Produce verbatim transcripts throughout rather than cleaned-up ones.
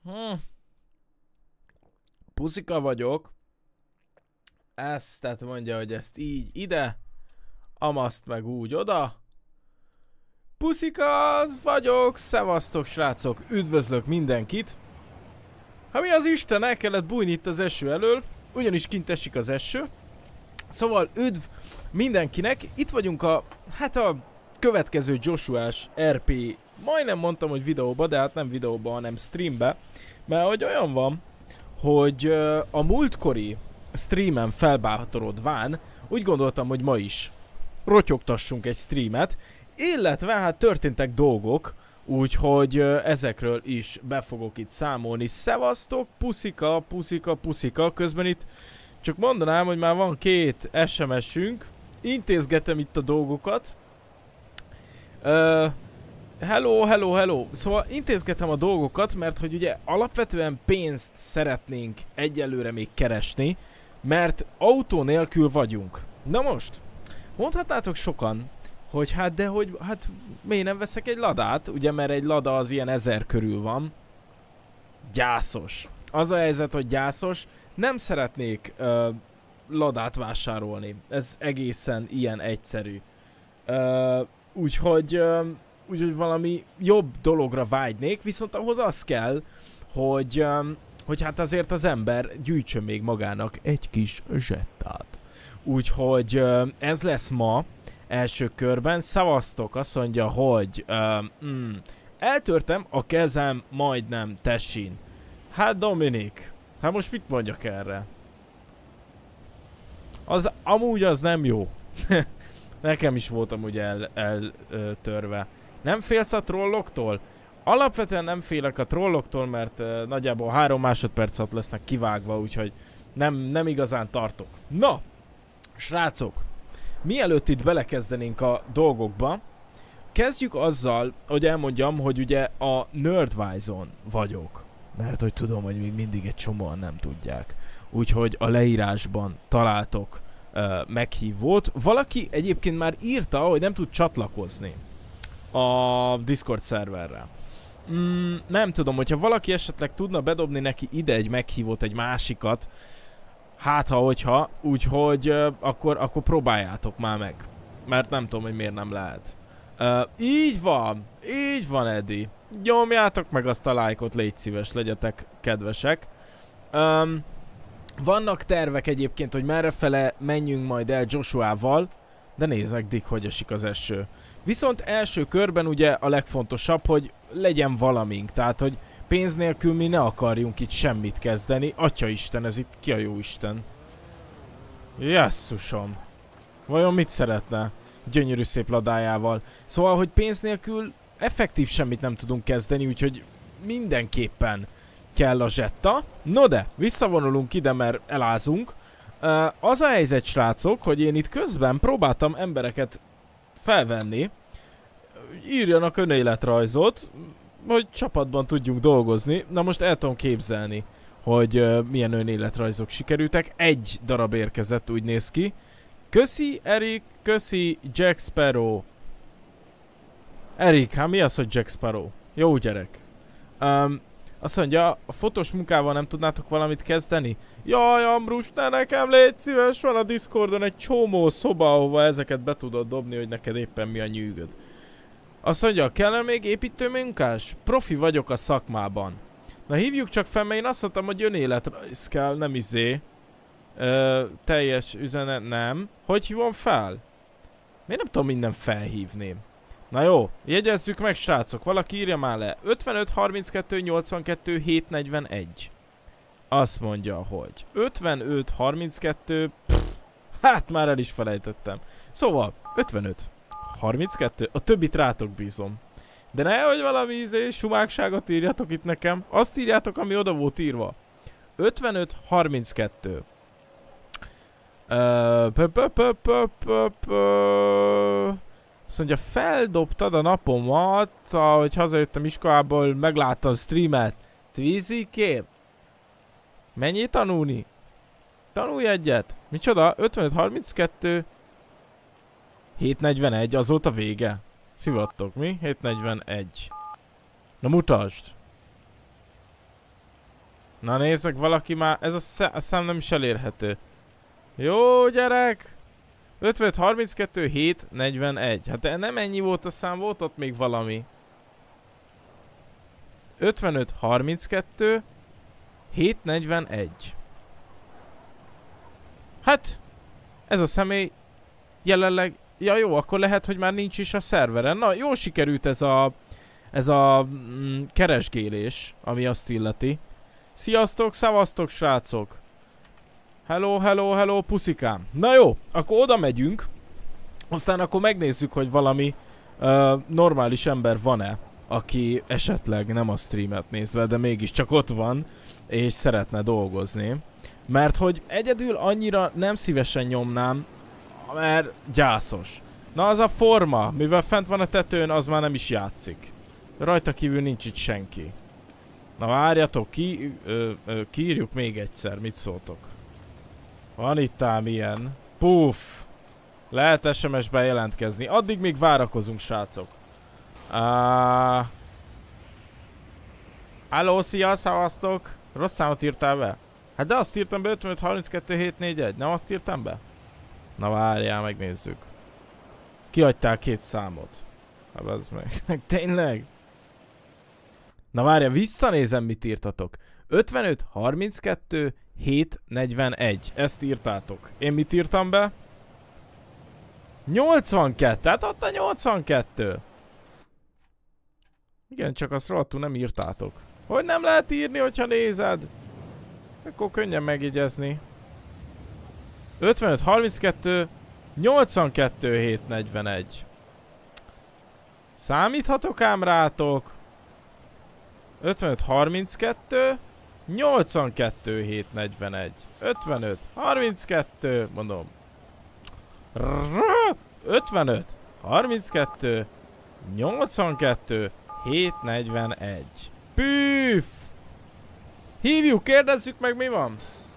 Hm. Puszika vagyok. Ezt, tehát mondja, hogy ezt így ide. Amaszt meg úgy oda. Puszika vagyok. Szevasztok srácok. Üdvözlök mindenkit. Ha mi az Isten, el kellett bújni itt az eső elől. Ugyanis kint esik az eső. Szóval üdv mindenkinek. Itt vagyunk a, hát a következő Joshua-s er pé. Majdnem mondtam, hogy videóba, de hát nem videóba, hanem streambe. Mert hogy olyan van, hogy uh, a múltkori streamen felbátorodván úgy gondoltam, hogy ma is rotyogtassunk egy streamet, illetve hát történtek dolgok, úgyhogy uh, ezekről is be fogok itt számolni. Szevasztok, puszika, puszika, puszika. Közben itt csak mondanám, hogy már van két es em es-ünk. Intézgetem itt a dolgokat. Uh, Hello, hello, hello. Szóval intézgetem a dolgokat, mert hogy ugye alapvetően pénzt szeretnénk egyelőre még keresni, mert autó nélkül vagyunk. Na most, mondhatnátok sokan, hogy hát de hogy, hát miért nem veszek egy ladát, ugye mert egy lada az ilyen ezer körül van. Gyászos. Az a helyzet, hogy gyászos, nem szeretnék uh, ladát vásárolni. Ez egészen ilyen egyszerű. Uh, úgyhogy... Uh, Úgyhogy valami jobb dologra vágynék, viszont ahhoz az kell, hogy, um, hogy hát azért az ember gyűjtsön még magának egy kis zsettát. Úgyhogy um, ez lesz ma első körben. Szavaztok, azt mondja, hogy um, mm, eltörtem a kezem majdnem tessin. Hát Dominik, hát most mit mondjak erre? Az amúgy az nem jó. Nekem is volt amúgy eltörve. El, Nem félsz a trolloktól? Alapvetően nem félek a trolloktól, mert uh, nagyjából három másodperc alatt lesznek kivágva, úgyhogy nem, nem igazán tartok. Na, srácok, mielőtt itt belekezdenénk a dolgokba, kezdjük azzal, hogy elmondjam, hogy ugye a Nerdwise-on vagyok. Mert hogy tudom, hogy még mindig egy csomóan nem tudják. Úgyhogy a leírásban találtok uh, meghívót. Valaki egyébként már írta, hogy nem tud csatlakozni a Discord szerverre. Mm, nem tudom, hogyha valaki esetleg tudna bedobni neki ide egy meghívót, egy másikat, hát ha hogyha, úgyhogy uh, akkor, akkor próbáljátok már meg. Mert nem tudom, hogy miért nem lehet. Uh, így van, így van, Eddie. Nyomjátok meg azt a lájkot, légy szíves, legyetek kedvesek. Um, vannak tervek egyébként, hogy merrefele menjünk majd el Joshua-val, de nézzek, Dick, hogy esik az eső. Viszont első körben ugye a legfontosabb, hogy legyen valamink, tehát hogy pénz nélkül mi ne akarjunk itt semmit kezdeni. Atyaisten, ez itt ki a jó Isten? Jesszusom. Vajon mit szeretne? Gyönyörű szép ladájával. Szóval, hogy pénz nélkül effektív semmit nem tudunk kezdeni, úgyhogy mindenképpen kell a zsetta. No de, visszavonulunk ide, mert elázunk. Uh, az a helyzet, srácok, hogy én itt közben próbáltam embereket felvenni, írjanak önéletrajzot, hogy csapatban tudjunk dolgozni. Na most el tudom képzelni, hogy uh, milyen önéletrajzok sikerültek. Egy darab érkezett, úgy néz ki. Köszi, Erik, köszi, Jack Sparrow. Erik, hát mi az, hogy Jack Sparrow? Jó gyerek. Um, azt mondja, a fotós munkával nem tudnátok valamit kezdeni? Jaj, Ambrus, ne nekem légy szíves, van a Discordon egy csomó szoba, ahova ezeket be tudod dobni, hogy neked éppen mi a nyűgöd. Azt mondja, kell még építőmunkás? Profi vagyok a szakmában. Na hívjuk csak fel, mert én azt mondtam, hogy önéletrajz kell, nem izé. Ö, teljes üzenet, nem. Hogy hívom fel? Miért nem tudom minden felhívni? Na jó, jegyezzük meg, srácok, valaki írja már le. ötvenöt harminckettő nyolcvankettő hétszáznegyvenegy. Azt mondja, hogy ötvenöt harminckettő... Pff, hát már el is felejtettem. Szóval, ötvenöt harminckettő, a többit rátok bízom. De nehogy valami izé, sumákságot írjatok itt nekem. Azt írjátok, ami oda volt írva. ötvenöt harminckettő. Azt mondja, feldobtad a napomat, ahogy hazajöttem iskolából, megláttam streamet. Tvízikém? Mennyi tanulni? Tanulj egyet. Micsoda? ötvenöt harminckettő hétszáznegyvenegy, az volt a vége. Szivattok, mi? hétszáznegyvenegy. Na mutasd. Na nézd meg, valaki már, ez a, szá a szám nem is elérhető. Jó gyerek! ötvenöt harminckettő hét negyvenegy. Hát nem ennyi volt a szám, volt ott még valami. ötvenöt harminckettő hét negyvenegy. Hát, ez a személy jelenleg... Ja jó, akkor lehet, hogy már nincs is a szerveren. Na, jól sikerült ez a... Ez a mm, keresgélés, ami azt illeti. Sziasztok, szavaztok, srácok! Hello, hello, hello, puszikám. Na jó, akkor oda megyünk. Aztán akkor megnézzük, hogy valami uh, normális ember van-e, aki esetleg nem a streamet nézve, de mégiscsak ott van, és szeretne dolgozni. Mert hogy egyedül annyira nem szívesen nyomnám, mert gyászos. Na az a forma, mivel fent van a tetőn, az már nem is játszik. Rajta kívül nincs itt senki. Na várjatok, ki, ö, ö, kiírjuk még egyszer, mit szóltok? Van itt ám ilyen. Puff! Lehet es em es-ben jelentkezni. Addig még várakozunk, srácok. Uh... Halló, szia, szavaztok! Rossz számot írtál be? Hát de azt írtam be, ötvenöt harminckettő hét négyenegy. Nem azt írtam be? Na várjál, megnézzük. Kihagytál két számot. Hát az meg. Tényleg? Na várjál, visszanézem, mit írtatok. ötvenöt harminckettő hét negyvenegy. Ezt írtátok. Én mit írtam be? nyolcvankettő. Hát ott a nyolcvankettő. Igen, csak azt rohadtul nem írtátok. Hogy nem lehet írni, hogyha nézed? Akkor könnyen megjegyezni. ötvenöt harminckettő nyolcvankettő hét negyvenegy. Számíthatok ám rátok. ötvenöt harminckettő nyolcvankettő hét negyvenegy. ötvenöt harminckettő, mondom. ötvenöt harminckettő nyolcvankettő hét negyvenegy. Püff! Hívjuk, kérdezzük meg, mi van?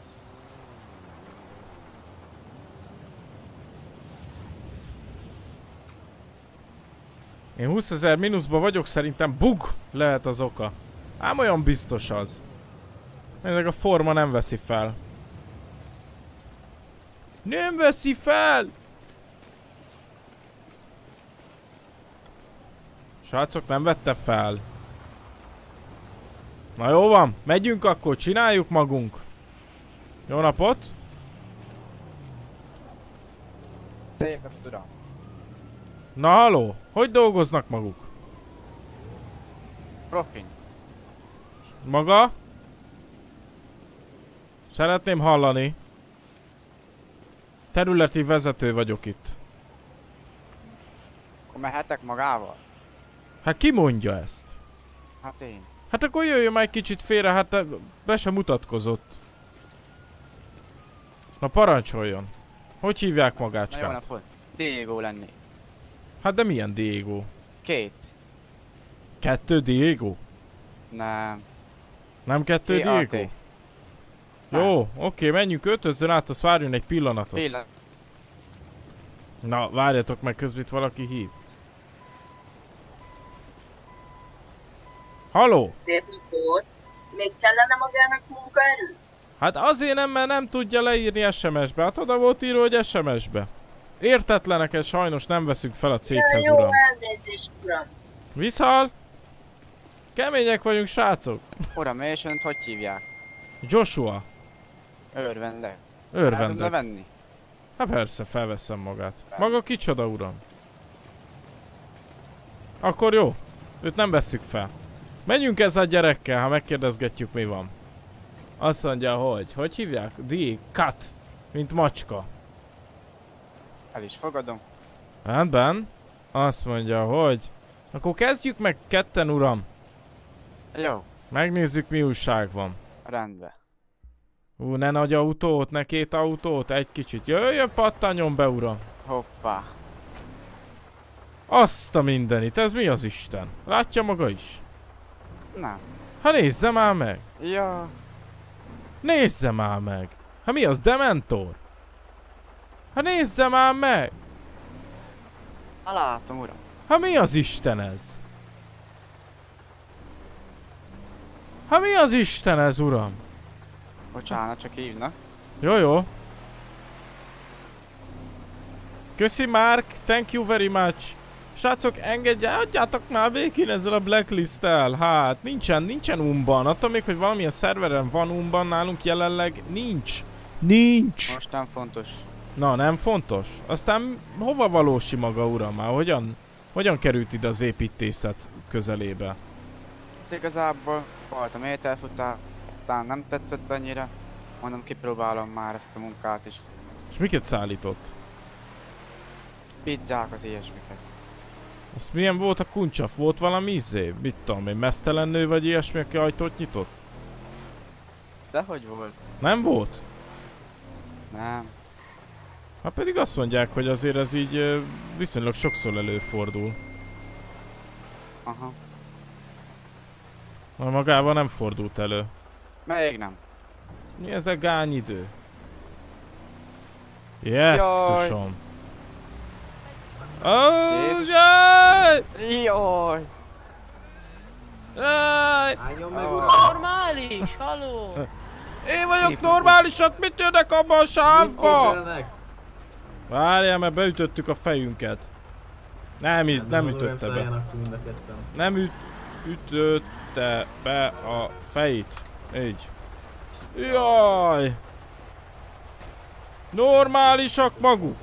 Én húszezer mínuszban vagyok, szerintem bug lehet az oka. Ám olyan biztos az. Ennek a forma nem veszi fel. Nem veszi fel! Srácok, nem vette fel. Na jó van, megyünk akkor, csináljuk magunk. Jó napot! Szép tudom. Na haló, hogy dolgoznak maguk? Profin. Maga? Szeretném hallani. Területi vezető vagyok itt. Akkor mehetek magával? Hát ki mondja ezt? Hát én. Hát akkor jöjjön már egy kicsit félre, hát be sem mutatkozott. Na parancsoljon. Hogy hívják Na jó magácskát? napot. Diego lenni. Hát de milyen Diego? Két. Kettő Diego? Nem. Nem kettő K A T. Diego? Jó, oké, menjünk, öltözzön át, azt várjon egy pillanatot. Pillanat. Na, várjatok meg, közben itt valaki hív. Haló? Szép napot! Még kellene magának munkaerő? Hát azért nem, mert nem tudja leírni es em es-be. Hát oda volt írva, hogy es em es-be. Értetleneket sajnos nem veszünk fel a céghez, ja, jó, uram. elnézést, uram. Viszal? Kemények vagyunk, srácok. Uram, és önt hogy hívják? Joshua. Örvendek. El tudna Örvendek. venni? Hát persze, felveszem magát. Maga kicsoda, uram? Akkor jó. Őt nem vesszük fel. Menjünk ezzel a gyerekkel, ha megkérdezgetjük, mi van. Azt mondja, hogy... Hogy hívják? D. Cut. Mint macska. El is fogadom. Rendben. Azt mondja, hogy... Akkor kezdjük meg ketten, uram. Jó. Megnézzük, mi újság van. Rendben. Ú, ne nagy autót, ne két autót, egy kicsit. Jöjjön, pattanjon be, uram. Hoppá. Azt a mindenit, ez mi az Isten? Látja maga is? Nem. Ha nézze már meg! Ja. Nézze már meg! Ha mi az, Dementor? Ha nézze már meg! Ha látom, uram. Ha mi az Isten ez? Ha mi az Isten ez, uram? Bocsánat, csak hívnak. Jó, jó. Köszi Mark, thank you very much. Srácok, engedje, adjátok már végén ezzel a blacklist-tel. Hát, nincsen, nincsen umban. Attól még, hogy valamilyen szerveren van umban, nálunk jelenleg nincs. Nincs. Most nem fontos. Na, nem fontos. Aztán hova valósi maga, uram? Már hogyan, hogyan került ide az építészet közelébe? Igazából voltam ételfutár, aztán nem tetszett annyira. Mondom, kipróbálom már ezt a munkát is. És miket szállított? Pizzákat, ilyesmiket. Azt milyen volt a kuncsaf? Volt valami izé? Mit tudom én, meztelen nő vagy ilyesmi, aki ajtót nyitott? Dehogy volt? Nem volt? Nem. Hát pedig azt mondják, hogy azért ez így ö, viszonylag sokszor előfordul. Aha. Na, magával nem fordult elő. Még nem. Mi ez a gányidő? Jesszusom! Oh, jaj! Jaj! Jaj! Álljon meg, Ah. uram! Normális, haló! Én vagyok normálisat, mit jönnek abba a sávba? Képzelnek? Várjál, mert beütöttük a fejünket. Nem, itt, nem Ebből az ütötte uram be. szálljanak ki mind a ketten. Nem üt, ütötte be a fejét. Így. Jaj! Normálisak maguk.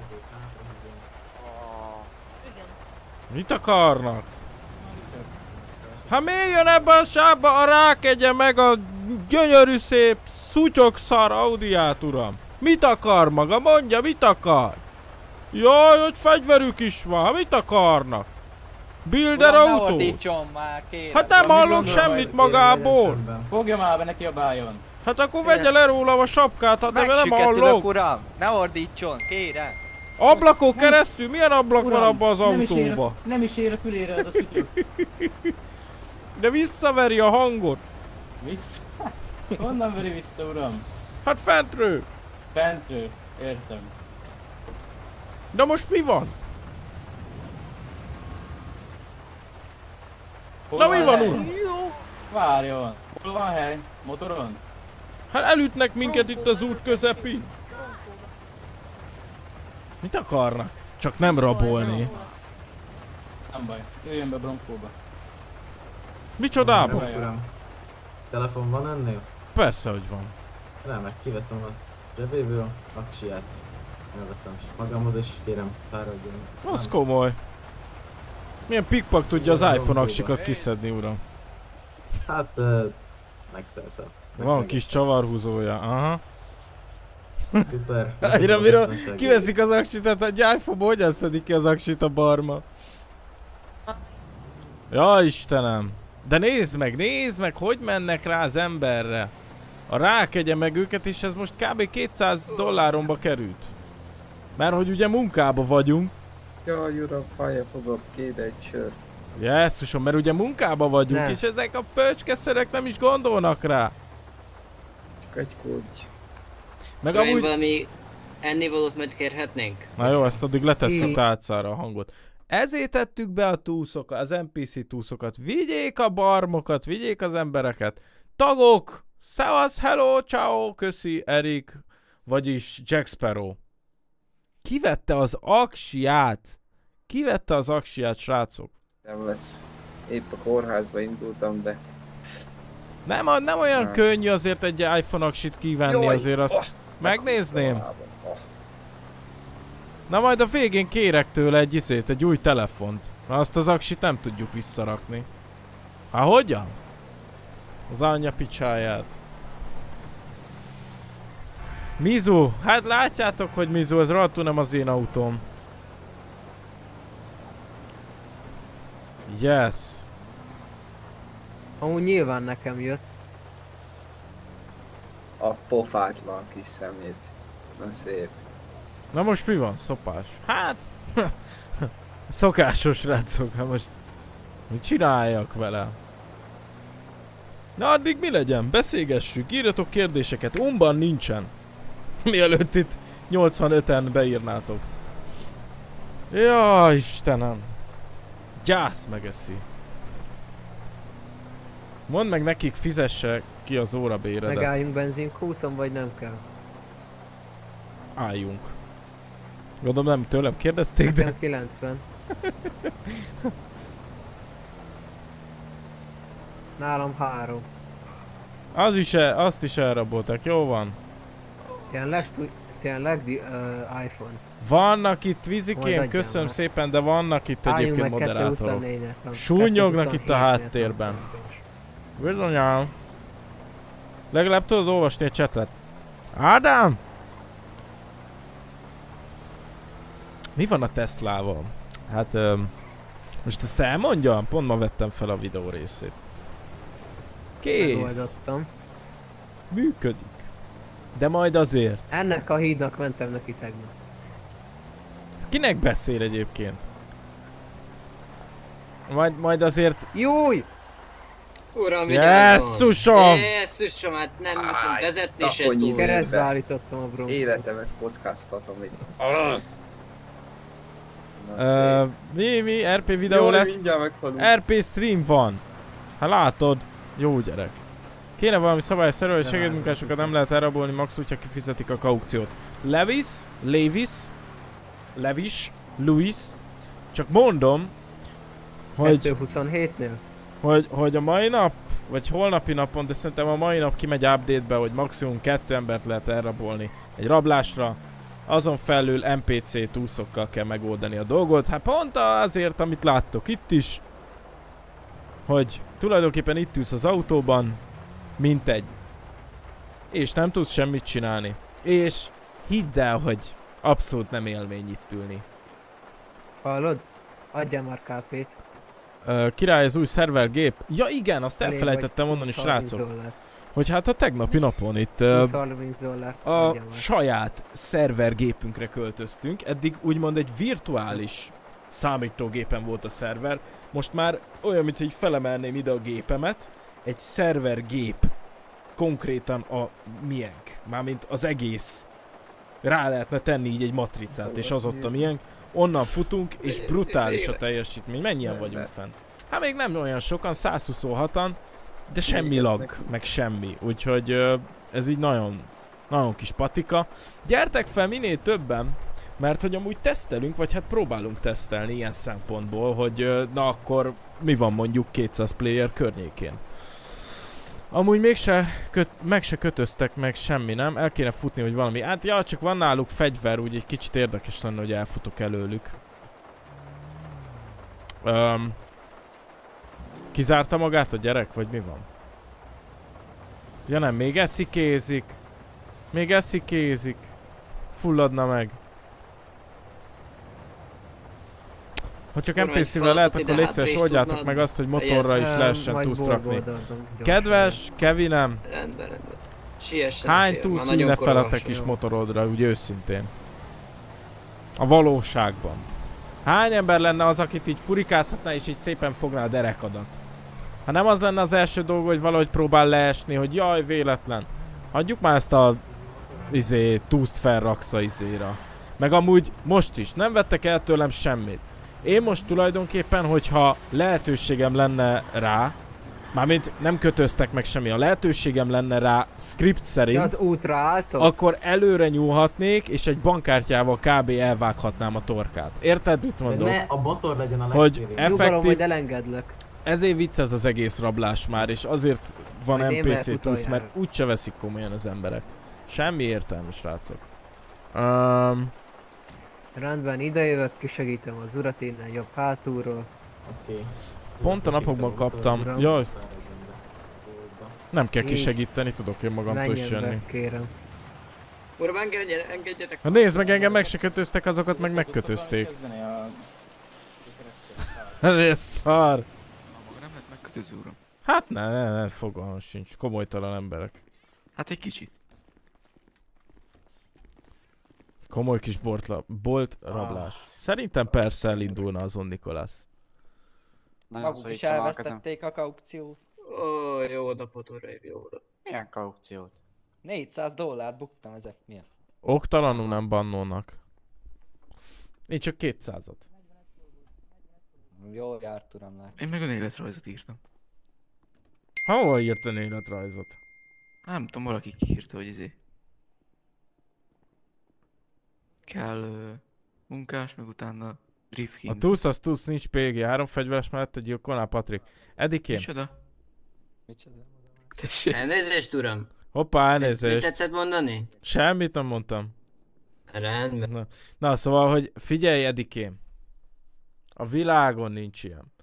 Igen. Mit akarnak? Ha mi jön ebbe a sávba, a rákegye meg a gyönyörű szép szutyok szar Audiát, uram. Mit akar maga? Mondja, mit akar? Jaj, hogy fegyverük is van. Mit akarnak? Builder Uram, ne autó? ordítson már, kérem. Hát nem Uram, mit hallok gondol semmit majd? magából. Kérem, legyen csöndben. Fogja már be, ne kiabáljon. Hát akkor vegye le rólam a sapkát, hát de nem Megsüketülök, hallok. uram. Ne ordítson, kérem. Ablakon keresztül? Milyen ablak van Uram, abban az nem is ér- autóba? Nem is ér a fülére az a szutyok. De visszaveri a hangot. Vissza? Honnan veri vissza, uram? Hát fentről. Fentről. Értem. De most mi van? Hol Na mi van, hely? uram? Várjon. Hol van hely? Motoron? Hát elütnek minket itt az út közepén. Mit akarnak? Csak nem rabolni. Nem baj. Jöjjön be Bronkóba. Micsodába? Uram, uram. Telefon van ennél? Persze, hogy van. Remek, kiveszem az zsebéből, aksiját. Elveszem magamhoz és kérem, fáradjon. Az Nem. komoly. Milyen pikpak tudja az iPhone aksikat kiszedni, uram? Hát, uh, megteltem. Van kis csavarhúzója, aha. Szuper. Mire, mire Biztonsági. kiveszik az aksit, hát egy iPhone-ba hogyan szedik ki az aksit a barma? Ja, Istenem! De nézd meg, nézd meg, hogy mennek rá az emberre. A rákegye meg őket, és ez most kb. kétszáz dolláromba került. Mert hogy ugye munkába vagyunk. Jaj, uram, fájja fogom, kéd egy sör. Jesszusom, mert ugye munkába vagyunk, Ne. és ezek a pöcskeszörök nem is gondolnak rá. Csak egy kulcs. Meg Ryan, amúgy... valami ennivalót majd kérhetnénk? Na jó, ezt addig letesszük Mm. tálcára a hangot. Ezért tettük be a túszokat, az en pé cé túszokat. Vigyék a barmokat, vigyék az embereket. Tagok! Szevasz, hello, ciao, köszi, Erik, vagyis Jack Sparrow. Kivette az aksiát? Kivette az aksiát, srácok? Nem lesz. Épp a kórházba indultam, de... Nem, a- nem olyan Nem. könnyű azért egy iPhone aksit kivenni, Jaj, azért azt ah, megnézném. Ah. Na majd a végén kérek tőle egy izét, egy új telefont. Na azt az aksit nem tudjuk visszarakni. Há, hogyan? Az anyja picsáját. Mizu, hát látjátok, hogy Mizu, ez rohadtul nem az én autóm. Yes. Amúgy nyilván nekem jött. A pofátlan kis szemét. Na szép. Na most mi van? Szopás. Hát... Szokásos srácok, hát most... Mit csináljak vele? Na addig mi legyen? Beszélgessük, írjatok kérdéseket. Umban nincsen. Mielőtt itt nyolcvanöten beírnátok. Ja, Istenem. Gyász megeszi. Mondd meg nekik, fizesse ki az órabéredet. Megálljunk benzinkúton, vagy nem kell? Álljunk. Gondolom nem tőlem kérdezték, de... Nekem kilencven. Nálam három. Az is el, azt is elrabolták, jó van. Tényleg, tényleg uh, iPhone. Vannak itt Majd vizikém, adjam köszönöm már. szépen, de vannak itt Álljunk egyébként meg moderátorok. kettőhuszonnégynek. Súnyognak itt a háttérben. Bizonyám. Legalább tudod olvasni a chatet. Ádám! Mi van a Teslával? Hát... Um, most ezt elmondjam? Pont ma vettem fel a videó részét. Kész! Megoldottam. Működik. De majd azért. Ennek a hídnak mentem neki tegnap. Kinek beszél egyébként? Majd, majd azért... Júj! Uram, vigyázzon! Jesszusom! Jesszusom, hát nem, nem vezetni se tapony tud. időbe. Keresztbe állítottam a bronkot. Életemet kockáztatom itt. Uh, mi, mi? er pé videó lesz? er pé stream van. Hát látod. Jó gyerek. Kéne valami szabályszerű, hogy segédmunkásokat nem lehet elrabolni, max úgy, ha kifizetik a kaukciót. Levis, Levis, Levis, Louis. Csak mondom, hogy, kettőhuszonhétnél? hogy, hogy a mai nap, vagy holnapi napon, de szerintem a mai nap kimegy update-be, hogy maximum kettő embert lehet elrabolni egy rablásra. Azon felül en pé cé túszokkal kell megoldani a dolgot. Hát pont azért, amit láttok itt is, hogy tulajdonképpen itt ülsz az autóban, mint egy. És nem tudsz semmit csinálni. És hidd el, hogy abszolút nem élmény itt ülni. Hallod? Adjál már ká pét. Uh, király az új szervergép. Ja igen, azt elfelejtettem mondani, srácok. Hogy hát a tegnapi napon itt uh, a saját szervergépünkre költöztünk. Eddig úgymond egy virtuális számítógépen volt a szerver. Most már olyan, mintha így felemelném ide a gépemet. Egy szervergép. Konkrétan a miénk. Mármint az egész. Rá lehetne tenni így egy matricát, és az ott a miénk. Onnan futunk, és brutális a teljesítmény. Mennyien vagyunk fenn? Hát még nem olyan sokan, száz huszonhatan. De semmi lag, meg semmi, úgyhogy ö, ez így nagyon, nagyon kis patika. Gyertek fel minél többen, mert hogy amúgy tesztelünk, vagy hát próbálunk tesztelni ilyen szempontból, hogy ö, na akkor mi van mondjuk kétszáz player környékén. Amúgy mégse, köt, meg se kötöztek meg semmi, nem? El kéne futni, hogy valami. Hát ja, csak van náluk fegyver, úgy egy kicsit érdekes lenne, hogy elfutok előlük. Um, Kizárta magát a gyerek, vagy mi van? Ja nem, még eszikézik. Még eszikézik. Fulladna meg. Ha csak em pé cé-vel lehet, akkor légy szíves, oldjátok meg azt, hogy motorra is lehessen túszt rakni. Kedves Kevinem! Rendben, rendben. Siessen. Hány túsz ülne feletek is motorodra, úgy őszintén? A valóságban. Hány ember lenne az, akit így furikázhatná és így szépen fogná a derekadat? Ha nem az lenne az első dolog, hogy valahogy próbál leesni, hogy jaj, véletlen. Hagyjuk már ezt a izé, túszt felraksz a izéra. Meg amúgy most is, nem vettek el tőlem semmit. Én most tulajdonképpen, hogyha lehetőségem lenne rá, mármint nem kötöztek meg semmi, a lehetőségem lenne rá script szerint, az útra álltok? Akkor előre nyúlhatnék, és egy bankkártyával kb. Elvághatnám a torkát. Érted, mit mondok? De ne a motor legyen a hogy legkérén. Nyugalom, hogy effektív, elengedlek. ezért vicc ez az egész rablás már, és azért van Majd én em pé mert cé túsz, utoljára. mert úgyse veszik komolyan az emberek. Semmi értelme, srácok. Um, Rendben, idejövök, kisegítem az urat innen jobb hátulról. Oké. Pont a napokban kaptam. Uram. Jaj, nem kell Így. kisegíteni, tudok én magamtól is Menjen jönni. be, kérem. Uram, engedje, engedjetek. Ha nézd meg, engem meg se kötöztek, azokat meg megkötözték. Ez szar. Maga nem lett megkötöző, uram. Hát ne, ne, ne, fogalmam sincs. Komolytalan emberek. Hát egy kicsit. Komoly kis bortla, bolt rablás. Szerintem persze elindulna azon Nikolász. Maguk is elvesztették a kaukciót. Ó, jó napot, uraim, jó napot. Milyen kaukciót? négyszáz dollár buktam ezek miatt. Oktalanul nem bannolnak. Én csak kétszázat. Jól járt, uram, lát. Én meg önéletrajzot írtam. Hova írtad életrajzot? Nem tudom, valaki kiírta, hogy izé. Kell uh, munkás, meg utána Drift King. A túsz az túsz, nincs pé gé, három fegyveres mellett egy gyilkolnál, Patrik. Edikém. Micsoda? Micsoda? Elnézést, uram. Hoppá, Mit elnézést. tetszett mondani? Semmit nem mondtam. Rendben. Na, na szóval, hogy figyelj, Edikém. A világon nincs ilyen.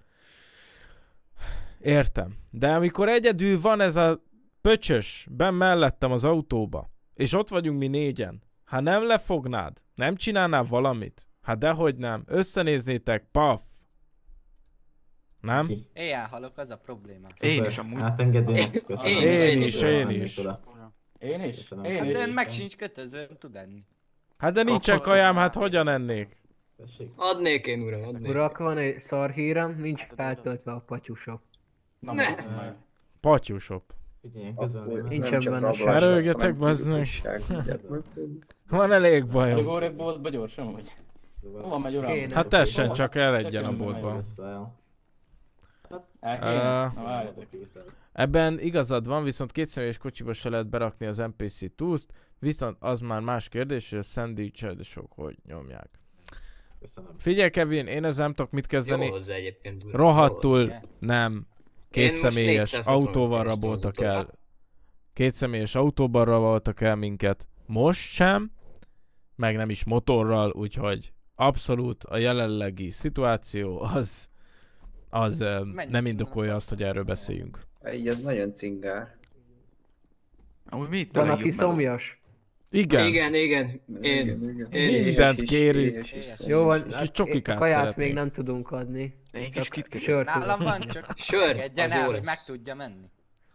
Értem. De amikor egyedül van ez a pöcsös benn mellettem az autóba, és ott vagyunk mi négyen, ha nem lefognád, nem csinálnál valamit, hát dehogy nem, összenéznétek, paf. Nem? Ki? Éjjel halok, az a probléma. Én is amúgy. Átengednék, köszönöm. Én is, Én is, én is. Én is? Köszönöm. Én Hát is. ön meg sincs kötözve, ön tud enni. Hát de nincsen kajám, hát hogyan ennék? Tessék. Adnék én, uram, adnék. Urak, van egy szar hírem, nincs feltöltve a patyusok. Na, Ne. most majd. Patyusop. Figyeljen, közölném. Nincsen benne sem. Erőlgetek, bazd meg. Van elég Elég bajom. órébb boltba gyorsan vagy. Szóval- Hova megy, uram? Kéne. Hát tessen csak el egyen a boltban. Összeáll. El kéne? Ö, Na várjatok. Ebben igazad van, viszont kétszemélyes kocsiba se lehet berakni az en pé cé túszt, viszont az már más kérdés, hogy a szendvicsesok hogy nyomják. Köszönöm. Figyelj, Kevin, én ezzel nem tudok mit kezdeni. Jó hozzá egyébként, uram. Rohadtul Jó hozzá. nem. Én Kétszemélyes most négyszázhatvan autóval kerestem raboltak az el. Kétszemélyes autóban raboltak el minket. Most sem, meg nem is motorral, úgyhogy abszolút a jelenlegi szituáció az, az ö, nem indokolja azt, hogy erről beszéljünk. Így az nagyon cingár. Amúgy mi itt Van, a aki legjobb meló? szomjas. Igen, Igen, igen. Én. Igen, igen. Én mindent Éhes is, kérünk. éhes is, Jó van, És hát csokikát kaját szeretnék. még nem tudunk adni. De én Csak is kitkezik. sört Nálam tudok. van, csak Sör, engedjen az el, jó hogy lesz. meg tudja menni.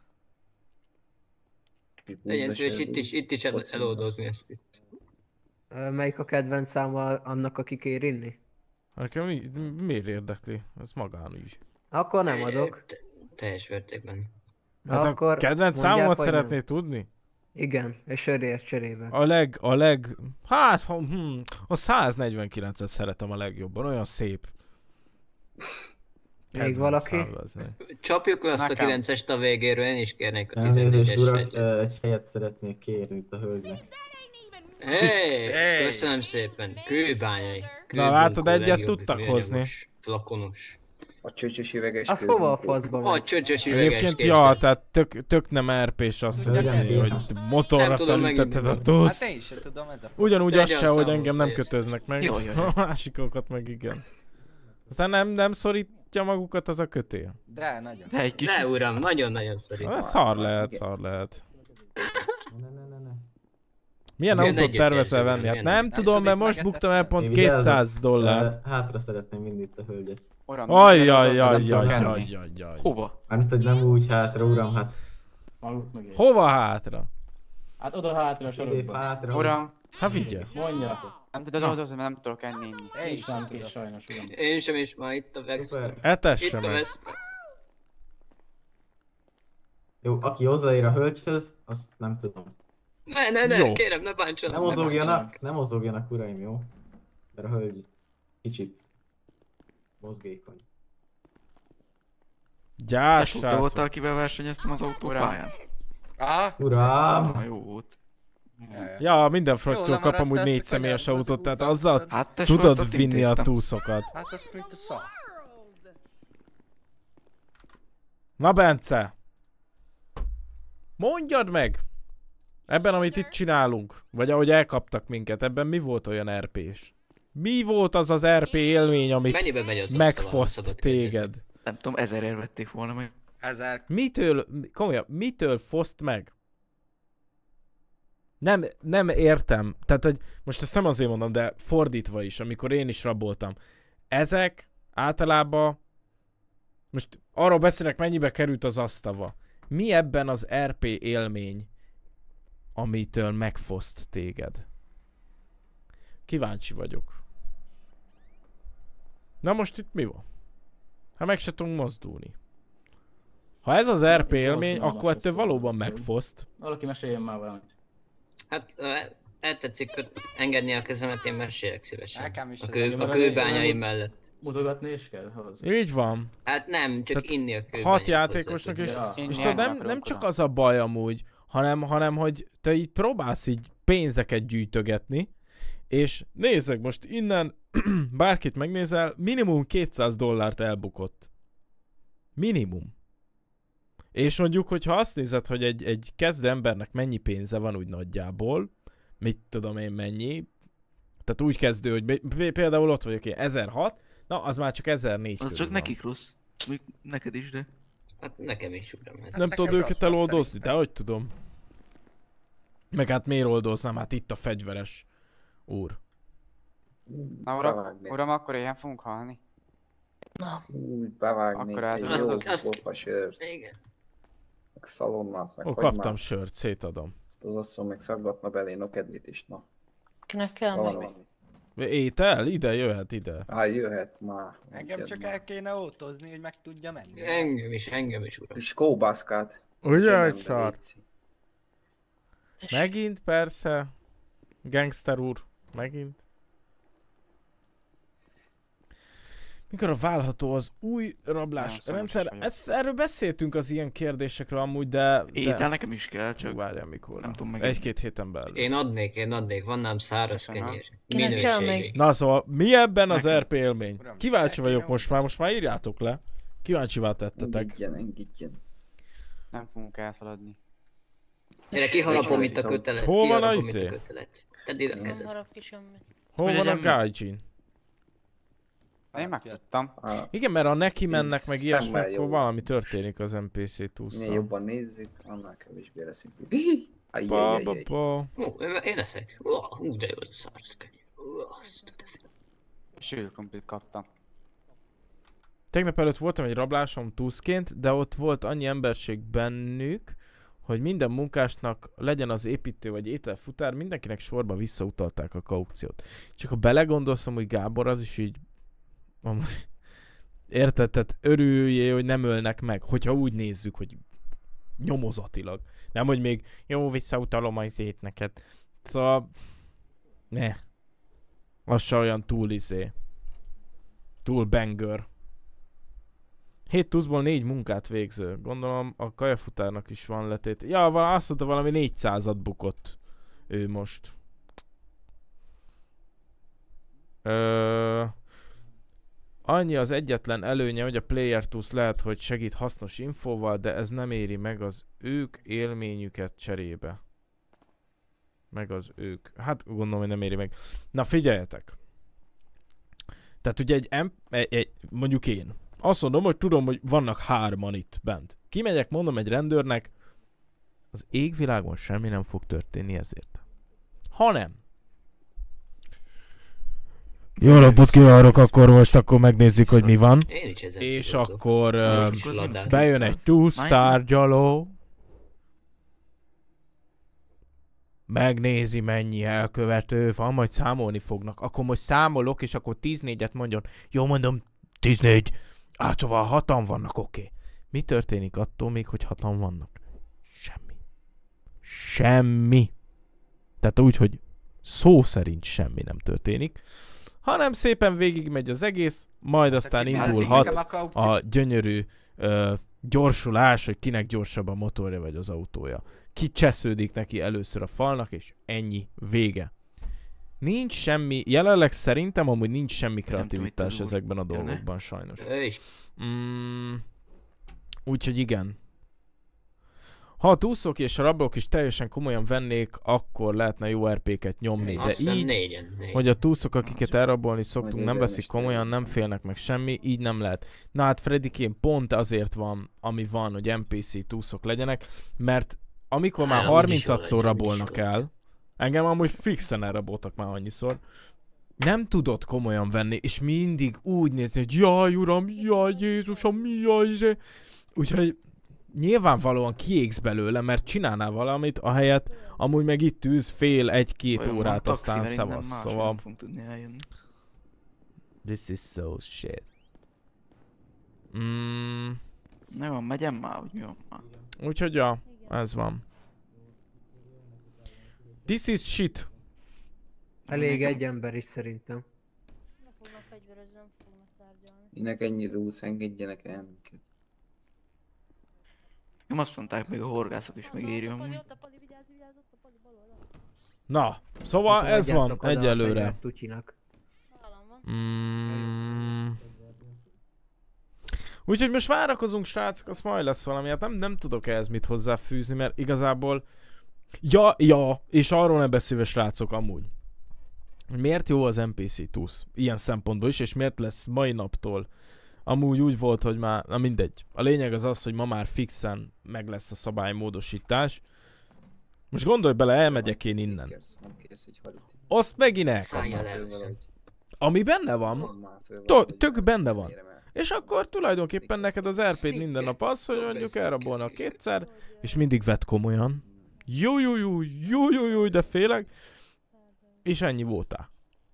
Legyen szíves itt is, itt is el, eloldozni ezt itt. Ö, Melyik a kedvenc száma annak, aki kér inni? Nekem mi, miért érdekli? Ez magánügy. Akkor nem adok. Te- Teljes mértékben. Hát Akkor a kedvenc mondják, számomat vagy szeretnéd nem. tudni? Igen, és sörért cserébe. A leg, a leg, hát, ha- hm, a száznegyvenkilencet szeretem a legjobban, olyan szép. Kedvenc valaki? szám az, meg. Csapjuk le azt a Nekem. kilencest a végéről, én is kérnék a Elnézést, urak, tizennégyes. ö, egy helyet szeretnék kérni itt a hölgynek. Hey, Hey. köszönöm szépen. Kőbányai. Na, látod, Kőbunkó egyet legjobb tudtak műanyagos, hozni. Flakonos. A csöcsös üveges Az hova a kőbunkó. faszba A megy? csöcsös üveges Egyébként, képzeld. ja, tehát tök, tök nem er pés az, hogy, Hölgyem, izé, hogy motorra Nem tudom felülteted a megint. túszt. Hát én sem tudom, ez a Ugyanúgy Tegye az a se, hogy számos engem nem részt. kötöznek meg. Jó, jó, jó. A másikokat meg igen. Aztán nem, nem szorítja magukat az a kötél. De, nagyon. De egy kicsit. De uram, nagyon-nagyon szorít. Ah, szar lehet, szar lehet. Ne, ne, ne, ne. Milyen Milyen autót tervezel együttérző, venni? Hát milyen- nem Nem tudom, tudom, mert itt most megettem. buktam el pont Én vigyázom. kétszáz dollár. Ö, Hátra szeretném vinni itt a hölgyet. Uram, Ajjaj, nem jaj, tudom, jaj, nem jaj, tudom. jaj, jaj. Hova? Mármint, hogy nem úgy hátra, uram, hát Maguk mögé. Hova hátra? Hát oda hátra a idébb sorokba. hátra. Uram, Hát vigye. Mondja. nem tudod oldozni, mert nem tudok enni inni. Én Én is sem nem kész tudok. sajnos, uram. Én sem is, már itt a Vexter. Szuper. Etesse Itt a meg. Vexter. Jó, aki hozzáér a hölgyhöz, azt nem tudom. Ne, ne, ne, Jó. kérem, ne Nem bántsanak. mozogjanak, nem mozogjanak, uraim, jó? Mert a hölgy kicsit mozgékony. Gyás, Tesó, te voltál, srácok. akivel versenyeztem az autópályán? Aha. Uram! Na jó volt. Ja, minden frakció Jól kap lemaradt amúgy ezt a négy kanyart, személyes az autót, tehát után. azzal Hát tesó, tudod azt ott vinni a intéztem. túszokat. Hát az mint a szar. Na Bence! Mondjad meg! Ebben, amit itt csinálunk, vagy ahogy elkaptak minket, ebben mi volt olyan er pés? Mi volt az az er pé élmény, amit Mennyibe megy az asztal, ha megfoszt szabad kérdezni? téged? Nem tudom, ezerért vették volna meg. Ezer. Mitől, komolyan, mitől foszt meg? Nem, nem értem. Tehát, hogy most ezt nem azért mondom, de fordítva is, amikor én is raboltam. Ezek általában, most arról beszélek, mennyibe került az asztava. Mi ebben az er pé élmény, amitől megfoszt téged? Kíváncsi vagyok. Na most itt mi van? Hát meg se tudunk mozdulni. Ha ez az er pé élmény, akkor ettől valóban megfoszt. Valaki meséljen már valamit. Hát ö, eltetszik köt- engedni a kezemet, én mesélek szívesen. Nekem is A, ez kő, a- a kőbányaim mellett. Mutogatni is kell hozzá. Így van. Hát nem, csak Tehát inni a kőbányát. Hat játékosnak is, Ja. és tudod, nem, nem csak az a baj amúgy, hanem, hanem hogy te így próbálsz így pénzeket gyűjtögetni, és nézzek most innen, bárkit megnézel, minimum kétszáz dollárt elbukott. Minimum. És mondjuk, hogyha azt nézed, hogy egy, egy kezdő embernek mennyi pénze van úgy nagyjából, mit tudom én mennyi, tehát úgy kezdő, hogy például ott vagyok én, ezerhat, na az már csak ezernégy Az csak nekik rossz. Még neked is, de... Hát nekem is uram. Hát nem tudod őket eloldozni, de hogy tudom. Meg hát miért oldoznám, hát itt a fegyveres úr. Na uram, uram, akkor ilyen fogunk halni. Úgy bevágni Akkor egy át- jó Azt- azt- kopasört, Igen. meg szalonnát, meg Ó, hagymát. kaptam sört, szétadom. Azt az asszony meg szaggatna belé, no kedvét is, na. Kinek kell meg? Valami. Étel? Ide, jöhet ide. Á, jöhet már. Engem Jön csak már. el kéne autózni, hogy meg tudja menni. Engem is, engem is uram. És kóbászkát. Ugye, zsebembe, egy szar? léci. Megint persze. Gangster úr. Megint. Mikor a válható az új rablás Nagyon szomorús rendszer? vagyok. Ez, erről beszéltünk az ilyen kérdésekről amúgy, de... Étel de... nekem is kell, csak... Várjál mikor. nem tudom meg. Egy-két héten belül. Én adnék, én adnék, van nálam száraz Köszönöm. kenyér. Kinek kell Minőségi. még? Na szóval, mi ebben az Nekem. er pé élmény? Uram, Kíváncsi nekem vagyok nem most úgy. már, most már írjátok le. Kíváncsivá tettetek. Engedjen, engedjen. Nem fogunk elszaladni. Mire kiharapom És itt a viszont- kötelet, Hol van a kiharapom itt izé? a kötelet. Tedd ide a Nem kezed. harap ki semmit. Hol Hogy van a legyen meg? Gaijin? Én megtudtam. Á, Igen, mert ha neki mennek meg ilyesmi, szemmel akkor jó. valami történik az en pé cé minél túlszal. jobban nézzük, annál kevésbé leszünk. Ba, ba, Ajjajjajjaj. ba. Ó, én, én eszek. Ó, ú, de jó az a száraz kenyér. Ó, azt a te- Sülkrumplit kaptam. Tegnap előtt voltam egy rablásom túszként, de ott volt annyi emberség bennük, hogy minden munkásnak legyen az építő vagy ételfutár, mindenkinek sorba visszautalták a kaukciót. Csak ha belegondolsz, hogy Gábor az is így... amúgy- Érted? Tehát örüljé, hogy nem ölnek meg, hogyha úgy nézzük, hogy nyomozatilag. Nem, hogy még jó, visszautalom az ét neked. Szóval... Ne. Az se olyan túl izé. Túl banger. hét tuszból négy munkát végző. Gondolom a kajafutárnak is van letét. Ja, val- azt mondta, valami négyszázat bukott. Ő most. Ö... Annyi az egyetlen előnye, hogy a Player Tools lehet, hogy segít hasznos infóval, de ez nem éri meg az ők élményüket cserébe. Meg az ők. Hát gondolom, hogy nem éri meg. Na figyeljetek. Tehát ugye egy, em- egy, egy mondjuk én. Azt mondom, hogy tudom, hogy vannak hárman itt bent. Kimegyek, mondom egy rendőrnek, az égvilágon semmi nem fog történni ezért. Hanem. Jó napot kívánok, akkor most akkor megnézzük, hogy mi van. Én is ezen És tudózok. akkor ö, Most is labdát. bejön egy túlsztárgyaló. Megnézi, mennyi elkövető van, majd számolni fognak. Akkor most számolok, és akkor tizennégyet mondjon. Jó, mondom, tizennégy. Hát szóval hatan vannak, oké. Okay. Mi történik attól még, hogy hatan vannak? Semmi. Semmi. Tehát úgy, hogy szó szerint semmi nem történik. Hanem szépen végigmegy az egész, majd aztán indulhat a gyönyörű ö, gyorsulás, hogy kinek gyorsabb a motorja vagy az autója. Ki csesződik neki először a falnak, és ennyi, vége. Nincs semmi, jelenleg szerintem amúgy nincs semmi kreativitás ezekben a dolgokban, sajnos. Ő is. Mm, úgyhogy igen. Ha a túszok és a rablók is teljesen komolyan vennék, akkor lehetne jó er péket nyomni. De Azt hiszem így, négyen, négyen. hogy a túszok, akiket elrabolni szoktunk, Hogy nem ezen veszik is komolyan, nem félnek meg semmi, így nem lehet. Na hát Freddykén pont azért van, ami van, hogy en pé cé túszok legyenek, mert amikor már Á, úgyis harmincadszor jól legyen, rabolnak úgyis jól el, engem amúgy fixen elraboltak már annyiszor, nem tudod komolyan venni, és mindig úgy nézni, hogy jaj uram, jaj Jézusom, jaj izé. Úgyhogy nyilvánvalóan kiégsz belőle, mert csinálnál valamit, ahelyett amúgy meg itt űz fél, egy-két Olyan van, órát, taxi, aztán mert innen szevasz. máshogy Szóval nem fogunk tudni eljönni. this is so shit. Mm, Ne van, megyem már, hogy mi van már. úgyhogy ja, ez van. This is shit. Elég egy ember is szerintem. Nem fognak fegyverezni, nem fognak tárgyalni. Minek ennyire rúsz, engedjenek el minket. Nem azt mondták, még a horgászat is megéri Ott a pali, amúgy. ott a pali, vigyázz, vigyázz, ott a pali, bal oldal. Na, szóval Akkor ez van adjátok oda a egyelőre. fegyvert Tucsinak. Nálam van. Mm. Úgyhogy most várakozunk, srácok, az majd lesz valami. Hát nem, nem tudok ehhez mit hozzáfűzni, mert igazából... Ja, ja, és arról ne beszélve, srácok, amúgy. Miért jó az en pé cé túsz? Ilyen szempontból is, és miért lesz mai naptól? Amúgy úgy volt, hogy már... Na mindegy. A lényeg az az, hogy ma már fixen meg lesz a szabálymódosítás. Most gondolj bele, elmegyek én innen. Nem kérsz egy halit. Azt megint Szálljál el, Valahogy. Ami benne van, Mondd már föl to- valahogy, tök azt benne nem van. érem el. És akkor tulajdonképpen neked az er pé-d minden nap az, hogy mondjuk elrabolnak kétszer, és mindig vett komolyan. Jó, jó, jó, jó, jó, jó, de félek. És ennyi voltál.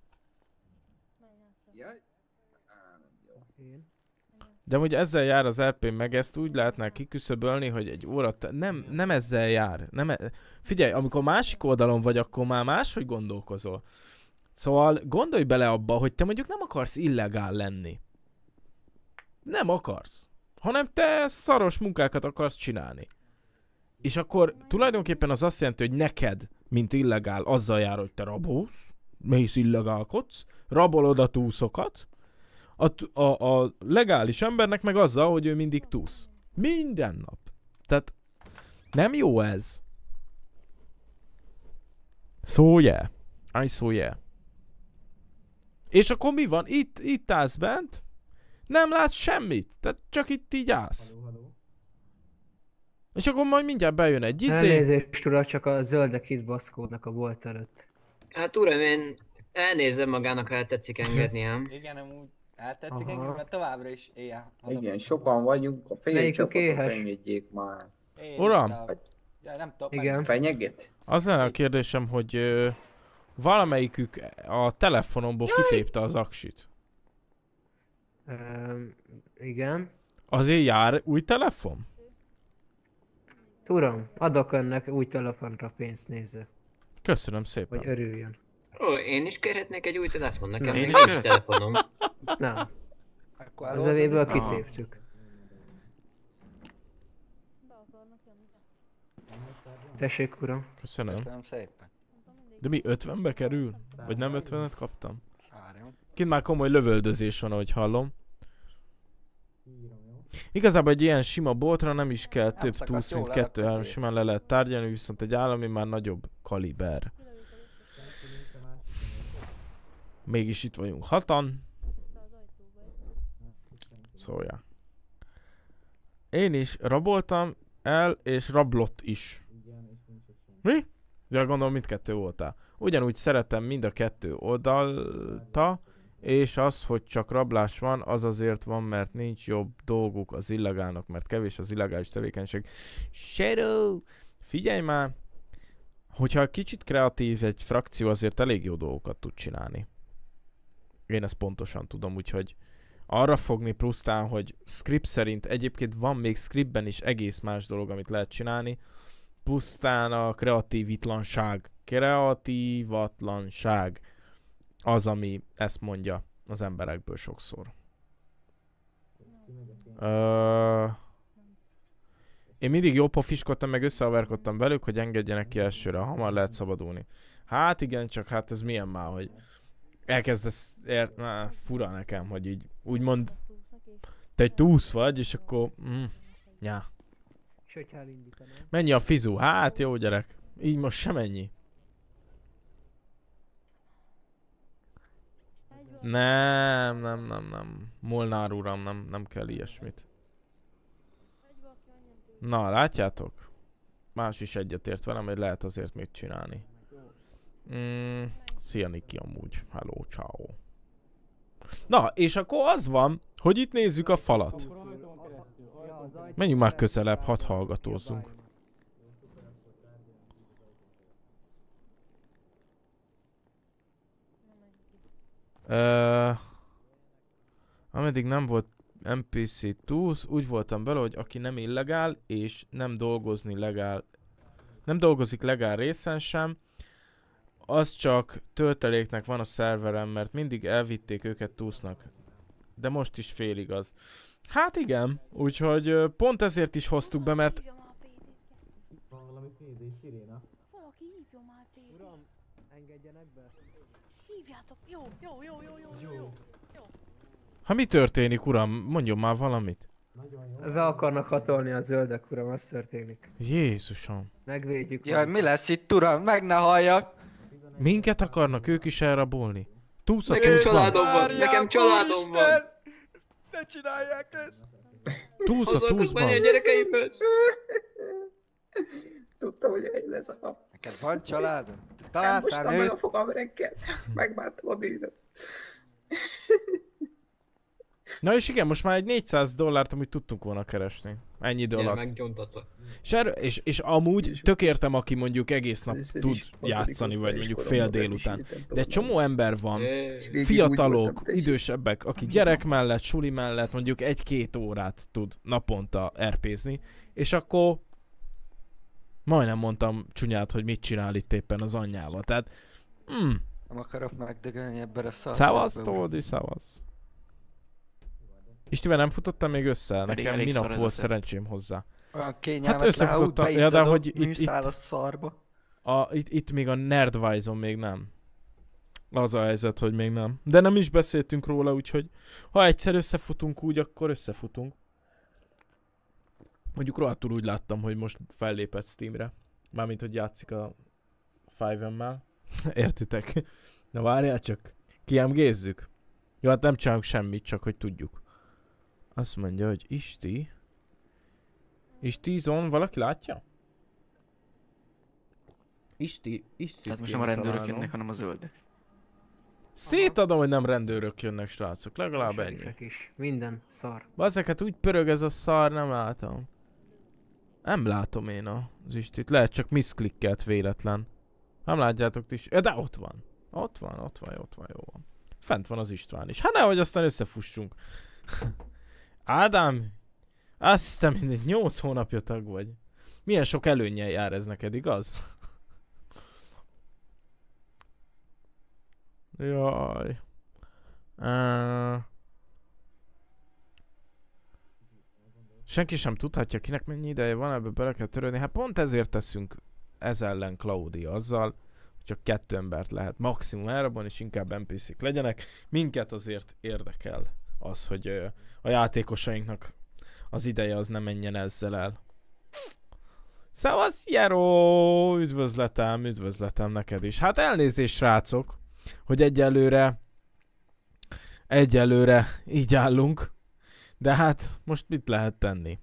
Jaj. Á, nem jó. De hogy ezzel jár az er pé, meg ezt úgy lehetne kiküszöbölni, hogy egy óra... Te- nem, nem ezzel jár. Nem e- Figyelj, amikor másik oldalon vagy, akkor már máshogy gondolkozol. Szóval gondolj bele abba, hogy te mondjuk nem akarsz illegál lenni. Nem akarsz. Hanem te szaros munkákat akarsz csinálni. És akkor tulajdonképpen az azt jelenti, hogy neked, mint illegál, azzal jár, hogy te rabolsz, mész illegálkodsz, rabolod a túszokat, a, t- a, a legális embernek meg azzal, hogy ő mindig túsz. Minden nap. Tehát nem jó ez. So yeah. I so yeah. És akkor mi van? Itt, itt állsz bent, nem látsz semmit. Tehát csak itt így állsz. És akkor majd mindjárt bejön egy izé. Elnézést, uram, csak a zöldek itt baszkódnak a bolt előtt. Hát uram, én elnézem magának, ha el tetszik engedni, ám. Igen, amúgy eltetszik Aha. engem, mert továbbra is éjjel. Igen, sokan vagyunk, a fél Melyik a csapatot kéhes? engedjék már. Én Uram? itt a- Ja, nem tudom. Igen. Fenyeget? Az lenne a kérdésem, hogy ö, valamelyikük a telefonomból kitépte az aksit. Um, igen. Azért jár új telefon? Uram, adok önnek új telefonra pénzt, nézze. Köszönöm szépen. Hogy örüljön. Ó, én is kérhetnék egy új telefon, nekem Nem. még Én is nincs kérhetek? telefonom. Nem, Akkor az eloldozik? evéből Aha. kitéptük. Be akarnak jönni. Tessék, uram. Köszönöm. Köszönöm szépen. De mi ötvenbe kerül? Vagy nem ötvenet kaptam? Várjon. Kint már komoly lövöldözés van, ahogy hallom. Igazából egy ilyen sima boltra nem is kell több szakadt túsz, mint jól, kettő, három levették. simán le lehet tárgyalni, viszont egy állami már nagyobb kaliber. Mégis itt vagyunk hatan. Szóval ja. Én is raboltam el, és rablott is. Mi? Ja, gondolom mindkettő voltál. Ugyanúgy szeretem mind a kettő oldalta, és az, hogy csak rablás van, az azért van, mert nincs jobb dolguk az illegálnak, mert kevés az illegális tevékenység. Shadow! Figyelj már! Hogyha kicsit kreatív egy frakció, azért elég jó dolgokat tud csinálni. Én ezt pontosan tudom, úgyhogy arra fogni plusztán, hogy script szerint egyébként van még scriptben is egész más dolog, amit lehet csinálni. Pusztán a kreatívitlanság. Kreatívatlanság az, ami ezt mondja az emberekből sokszor. Ö... Én mindig jó pofiskodtam, meg összeaverkodtam velük, hogy engedjenek ki elsőre, hamar lehet szabadulni. Hát igen, csak hát ez milyen már, hogy elkezdesz, ér... Á, fura nekem, hogy így úgymond te egy túsz vagy, és akkor... Mm, ja. És hogyha elindítanám? Mennyi a fizu? Hát jó gyerek. Így most sem ennyi. Nem, nem, nem, nem. Molnár uram, nem, nem kell ilyesmit. Na, látjátok? Más is egyetért velem, hogy lehet azért mit csinálni. Mm, szia Niki amúgy. Hello, ciao. Na, és akkor az van, hogy itt nézzük a falat. Menjünk már közelebb, hadd hallgatózzunk. Uh, ameddig nem volt en pé cé túsz, úgy voltam bele, hogy aki nem illegál, és nem dolgozni legál, nem dolgozik legál részen sem, az csak tölteléknek van a szerveren, mert mindig elvitték őket túsznak. De most is félig az. Hát igen, úgyhogy ö, pont ezért is hoztuk be, mert... Van valami pé dé siréna. Valaki hívjon már pé dé. Uram, engedjenek be. Hívjátok, jó, jó, jó, jó, jó, jó, jó. jó. Ha mi történik, uram? Mondjon már valamit. Be akarnak hatolni a zöldek, uram, az történik. Jézusom. Megvédjük. Jaj, mi lesz itt, uram? Meg ne halljak! Minket akarnak ők is elrabolni? Túsza Nekem túszban. családom van, nekem családom van. Ne csinálják ezt! Túsza Hozzá akarok menni a túszban. gyerekeimhez. Tudtam, hogy egy lesz a nap. Neked van családod? Te Nem találtál mostam meg a nőt? fogam reggel. Megbántam a bűnöm. Na és igen, most már egy négyszáz dollárt amúgy tudtunk volna keresni. Ennyi idő Gyere, alatt. meggyontatlak. És, erről, és, és amúgy tök értem, aki mondjuk egész nap Először tud is hatodik játszani, vagy osztályos mondjuk koromban fél délután. megismertem De egy csomó ember van, Jé. végig úgy fiatalok, voltam, tessék. idősebbek, aki gyerek mellett, suli mellett mondjuk egy-két órát tud naponta er pézni, és akkor majdnem mondtam csúnyát, hogy mit csinál itt éppen az anyjával. Tehát, mm, Nem akarok megdögölni ebben a szar. szavasz, Tódi, szavasz. Istivel nem futottam még össze, Pedig nekem elég minap szar ez volt a szed. szerencsém hozzá. Olyan kényelmetlen, összefutottam- úgy ja, de beizzad hogy a itt- műszál itt- a szarba. A, itt, itt még a Nerdwise-on még nem. Az a helyzet, hogy még nem. De nem is beszéltünk róla, úgyhogy ha egyszer összefutunk úgy, akkor összefutunk. Mondjuk rohadtul úgy láttam, hogy most fellépett Steamre. Mármint, hogy játszik a five M-mel. Értitek? Na várjál csak. Kiemgézzük. Jó, hát nem csinálunk semmit, csak hogy tudjuk. Azt mondja, hogy Isti. Isti zone, valaki látja? Isti, Isti. Tehát most nem a rendőrök jönnek, hanem a zöldek. Szétadom, hogy nem rendőrök jönnek, srácok. Legalább ennyi. Serifek is. Minden szar. Bazzeket úgy pörög ez a szar, nem látom. Nem látom én az Istit. Lehet csak miszklikkelt véletlen. Nem látjátok ti is. Ja, de ott van. Ott van, ott van, ott van, jó van. Fent van az István is. Hát nehogy aztán összefussunk. Ádám, azt hiszem, mindegy nyolc hónapja tag vagy. Milyen sok előnnyel jár ez neked, igaz? Jaj. Uh... Senki sem tudhatja, kinek mennyi ideje van, ebbe bele kell törődni. Hát pont ezért teszünk ez ellen Claudia azzal, hogy csak kettő embert lehet maximum elrabolni, és inkább en pé cé-k legyenek. Minket azért érdekel az, hogy ö, a játékosainknak az ideje az nem menjen ezzel el. Szevasz, Jero! Üdvözletem, üdvözletem neked is. Hát elnézést, srácok, hogy egyelőre egyelőre így állunk. De hát most mit lehet tenni?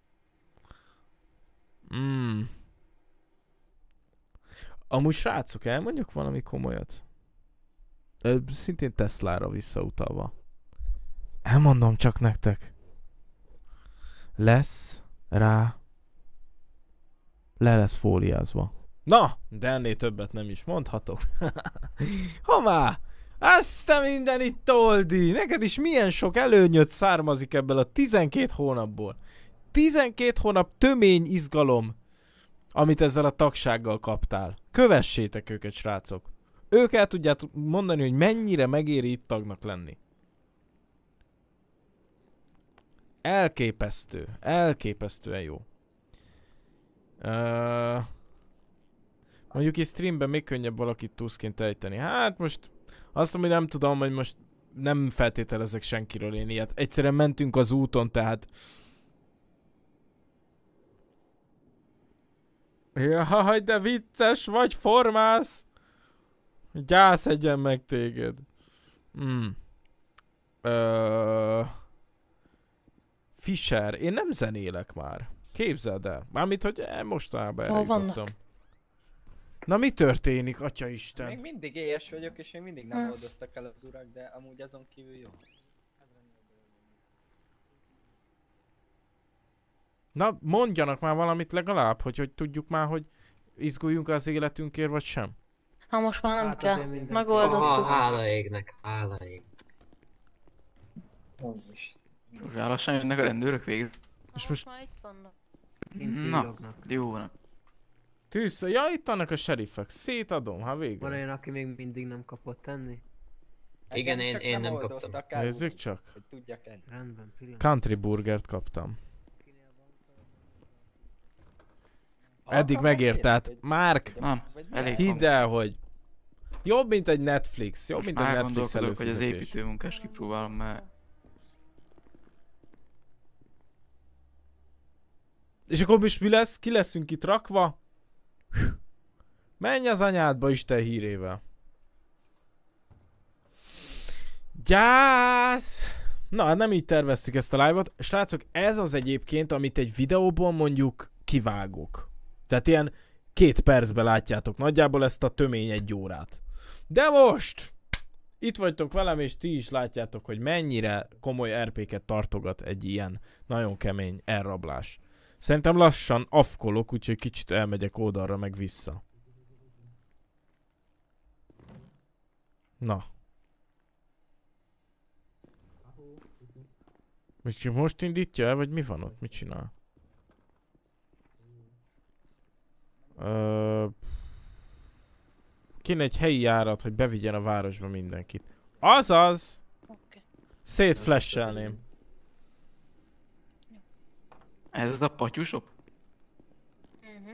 Mm. Amúgy srácok, elmondjak valami komolyat? Ö, szintén Teslára visszautalva. Elmondom csak nektek. Lesz rá le lesz fóliázva. Na, de ennél többet nem is mondhatok. Hová? Azt a mindenit, Toldi! Neked is milyen sok előnyöt származik ebből a tizenkét hónapból. tizenkét hónap tömény izgalom, amit ezzel a tagsággal kaptál. Kövessétek őket, srácok. Ők el tudjátok mondani, hogy mennyire megéri itt tagnak lenni. Elképesztő. Elképesztően jó. Uh, mondjuk itt streamben még könnyebb valakit túszként ejteni. Hát most azt, ami nem tudom, hogy most nem feltételezek senkiről én ilyet. Egyszerűen mentünk az úton, tehát... Jaj, de vicces vagy, formász! Gyász egyen meg téged. Hmm. Ö... Fischer, én nem zenélek már. Képzeld el. Mármint, hogy mostanában erre Hol vannak? jutottam. Na mi történik, atyaisten? Még mindig éhes vagyok, és még mindig nem Hm. oldoztak el az urak, de amúgy azon kívül jó. Na, mondjanak már valamit legalább, hogy, hogy tudjuk már, hogy izguljunk az életünkért, vagy sem. Ha most már nem Hát kell. azért mindenki. Aha, Megoldottuk. hála égnek, hála ég. Most már lassan jönnek a rendőrök végre. És most- most már itt vannak. Kint Na, villognak. jó van. Tűz, ja, itt vannak a sheriffek. Szétadom, ha végül. Van olyan, aki még mindig nem kapott enni? Igen, én, csak én nem oldoztak kaptam. el, Nézzük csak. hogy tudjak enni. Rendben, pillanat. Country burgert kaptam. Eddig Alkalmat megért, kérek, tehát hogy- Márk, Nem, vagy elég mi? hidd el, hogy jobb, mint egy Netflix. Jobb, Most mint egy már Netflix gondolkodok, hogy az előfizetés. építőmunkás kipróbálom, mert És akkor most mi lesz? Ki leszünk itt rakva? Menj az anyádba Isten hírével. Gyász! Na, hát nem így terveztük ezt a live-ot. Srácok, ez az egyébként, amit egy videóból mondjuk kivágok. Tehát ilyen két percben látjátok nagyjából ezt a tömény egy órát. De most! Itt vagytok velem, és ti is látjátok, hogy mennyire komoly er pé-ket tartogat egy ilyen nagyon kemény elrablás. Szerintem lassan afkolok, úgyhogy kicsit elmegyek oldalra meg vissza. Na. Most csak most indítja el, vagy mi van ott? Mit csinál? Ö... Kéne egy helyi járat, hogy bevigyen a városba mindenkit. Azaz! Oké. Szétflashelném. ez az a patyusop? Mhm.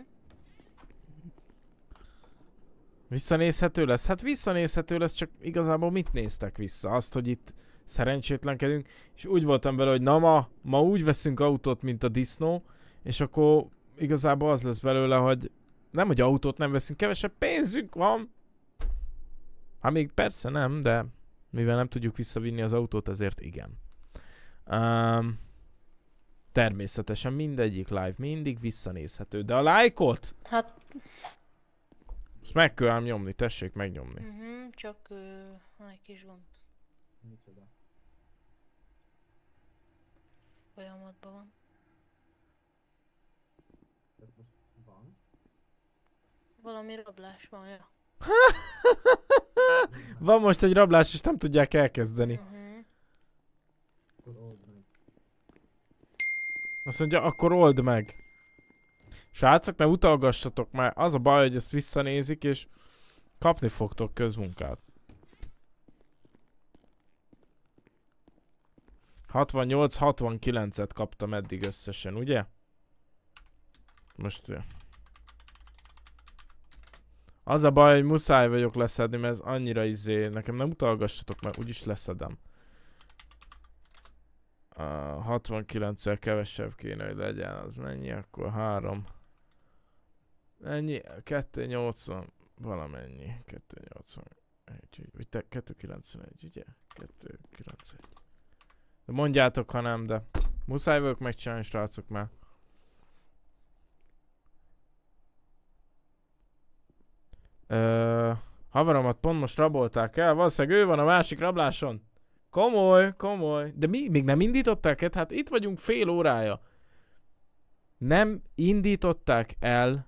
Visszanézhető lesz? Hát visszanézhető lesz, csak igazából mit néztek vissza? Azt, hogy itt szerencsétlenkedünk, és úgy voltam vele, hogy na ma, ma úgy veszünk autót, mint a disznó, és akkor igazából az lesz belőle, hogy nem, hogy autót nem veszünk, kevesebb pénzünk van. Hát még persze nem, de mivel nem tudjuk visszavinni az autót, ezért igen. Um, természetesen mindegyik live mindig visszanézhető, de a lájkot, Hát, azt meg kell ám nyomni, tessék megnyomni. uh-huh, csak uh, van egy kis gond. Folyamatban van. Valami rablás van, ja. Van most egy rablás, és nem tudják elkezdeni. Uh-huh. Azt mondja, akkor old meg. Srácok, ne utalgassatok, mert az a baj, hogy ezt visszanézik, és kapni fogtok közmunkát. hatvannyolc hatvankilencet kaptam eddig összesen, ugye? Most... Az a baj, hogy muszáj vagyok leszedni, mert ez annyira izé... Nekem nem utalgassatok, mert úgyis leszedem. A hatvankilenccel kevesebb kéne, hogy legyen. Az mennyi? Akkor három. Ennyi? kettő nyolcvan. Valamennyi. kettő nyolcvan. Vagy te kettő kilencvenegy, ugye? kettő kilencegy. De mondjátok, ha nem, de muszáj vagyok megcsinálni, srácok, már. Ö, haveromat pont most rabolták el, valószínűleg ő van a másik rabláson. Komoly, komoly. De mi? Még nem indították el? Hát itt vagyunk fél órája. Nem indították el.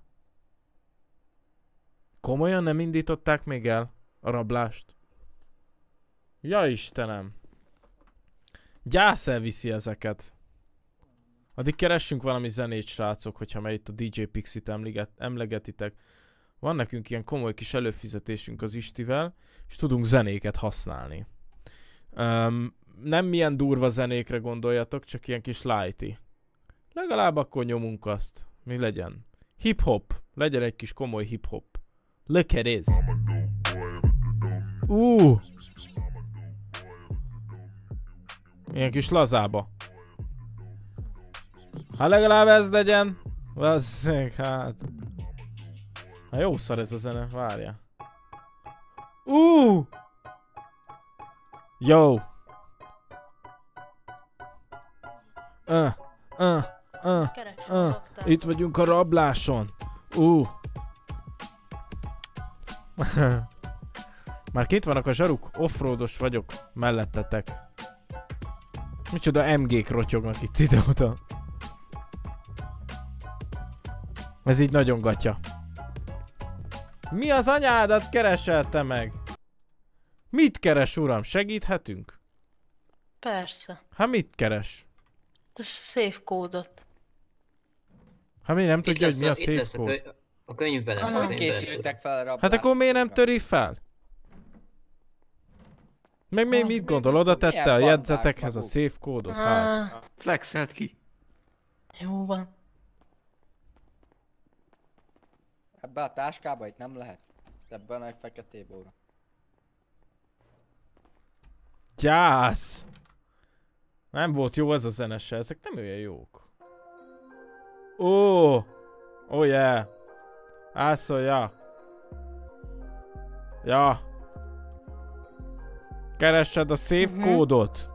Komolyan nem indították még el a rablást? Ja Istenem. Gyász elviszi ezeket. Addig keressünk valami zenét, srácok, hogyha már itt a dé dzsé Pixit emleget, emlegetitek. Van nekünk ilyen komoly kis előfizetésünk az Istivel, és tudunk zenéket használni. Um, nem milyen durva zenékre gondoljatok, csak ilyen kis lighty. Legalább akkor nyomunk azt. Mi legyen? Hip-hop. Legyen egy kis komoly hip-hop. Look at this. Uh. Ilyen kis lazába. Hát legalább ez legyen. Vasszeg, hát. Hát jó szar ez a zene, várja. Uh! Yo! Uh, uh, uh, uh. Itt vagyunk a rabláson. Uh! Már kint vannak a zsaruk, offroados vagyok, mellettetek. Micsoda em gék rotyognak itt ide-oda. Ez így nagyon gatya. Mi az anyádat keresel te meg? Mit keres, uram? Segíthetünk? Persze. Hát mit keres? A safe kódot. Hát mi nem Itt tudja, hogy lesz mi a a- itt safe lesz a code? köly- A könyvben lesz a Hogy könyvben készültek fel a rablásra? Hát akkor miért nem töri fel? Meg még mit gondol? Oda tette a jegyzetekhez a safe kódot? Hát. Flexelt ki. Jó van. Ebbe a táskába itt nem lehet. Ebben a nagy feketébe, uram. Gyász! Nem volt jó ez a zene se, ezek nem olyan jók. Ó! Oh, oh yeah! Ászol, ja! Ja! Keressed a safe Mhm. kódot!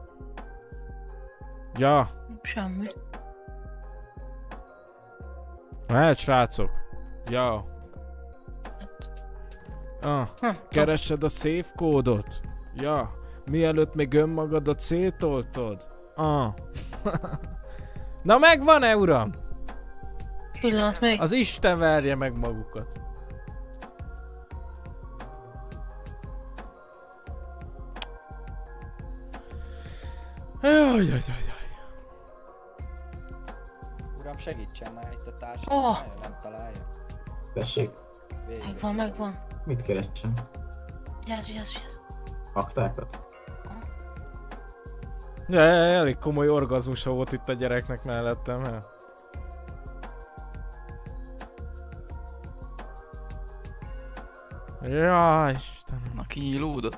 Ja! Semmi. Mehet, srácok! Ja! Ah, keresed a safe kódot? Ja! Mielőtt még önmagadat szétoltod? Ah. Na megvan-e, uram? Pillanat még. Az Isten verje meg magukat. Jaj, jaj, jaj, jaj. Uram, segítsen már itt a társam. Oh. Nagyon nem találja. Tessék, Végre. Megvan, megvan. mit keresem? Vigyázz, vigyázz, vigyázz. Aktákat? Ja, ja, ja, elég komoly orgazmusa volt itt a gyereknek mellettem, he? Ja, Istenem. Na kinyílódott.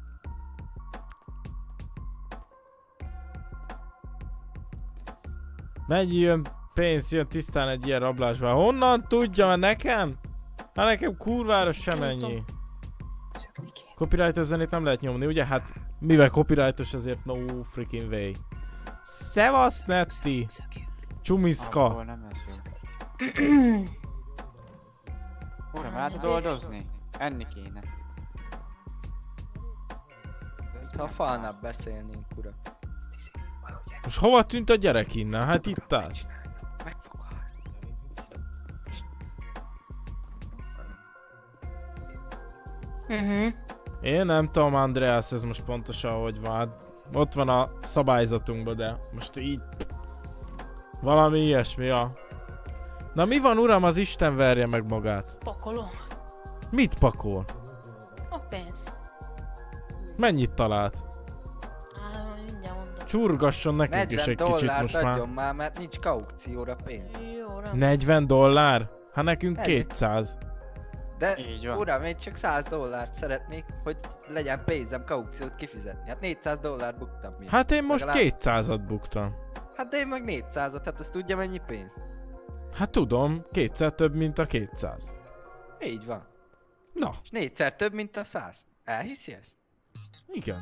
Mennyi jön pénz, jön tisztán egy ilyen rablásban? Honnan tudja nekem? Hát nekem kurvára sem ennyi. Copyrightos zenét nem lehet nyomni, ugye? Hát mivel copyrightos, ezért no freaking way. Szevasz, Netti! Csumiszka! Abból nem lesz jó. Uram, el tud oldozni? Enni kéne. Ha falnap beszélnénk, uram. Most hova tűnt a gyerek innen? Hát itt áll. Mhm. Én nem tudom, Andreas, ez most pontosan hogy van. Hát ott van a szabályzatunkban, de most így... Valami ilyesmi, ja. Na mi van, uram, az Isten verje meg magát? Pakolom. Mit pakol? A pénz. Mennyit talált? Á, mindjárt mondom. Csurgasson nekünk is egy kicsit dollárt most adjon már. már, mert nincs kaukcióra pénz. Jó, nem. negyven dollár? Hát nekünk Ennyi. kétszáz. De, Így van. uram, én csak száz dollárt szeretnék, hogy legyen pénzem kaukciót kifizetni. Hát négyszáz dollárt buktam. Miért? Hát én most Legalább- kétszázat buktam. Hát de én meg négyszázat, hát azt tudja mennyi pénz? Hát tudom, kétszer több, mint a kétszáz. Így van. Na, És négyszer több, mint a száz. Elhiszi ezt? igen.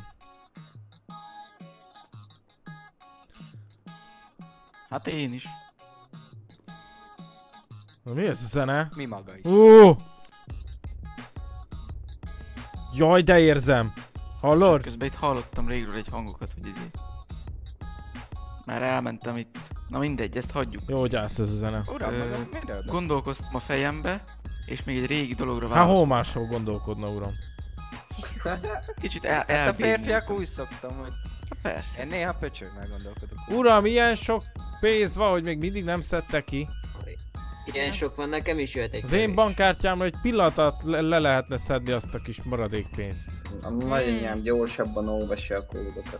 Hát én is. Na mi ez a zene? Mi maga is. Ó! Jaj, de érzem! Hallod? Közben itt hallottam régről egy hangokat, hogy izé. Már elmentem itt. Na mindegy, ezt hagyjuk. Jó gyász ez a zene. Uram, Ö, maga miről beszél? Gondolkoztam a fejembe, és még egy régi dologra Hát válaszoltam. hol máshol gondolkodna, uram? Kicsit el, Hát a elbénultam. férfiak úgy szoktam, hogy Hát persze. én néha pöcsögnél gondolkodok. Uram, ilyen sok pénz van, hogy még mindig nem szedte ki. Ilyen sok van, nekem is jöhet egy Az én kevés. bankkártyámról egy pillanat le, le lehetne szedni azt a kis maradék pénzt. A nagyanyám gyorsabban olvassa a kódokat.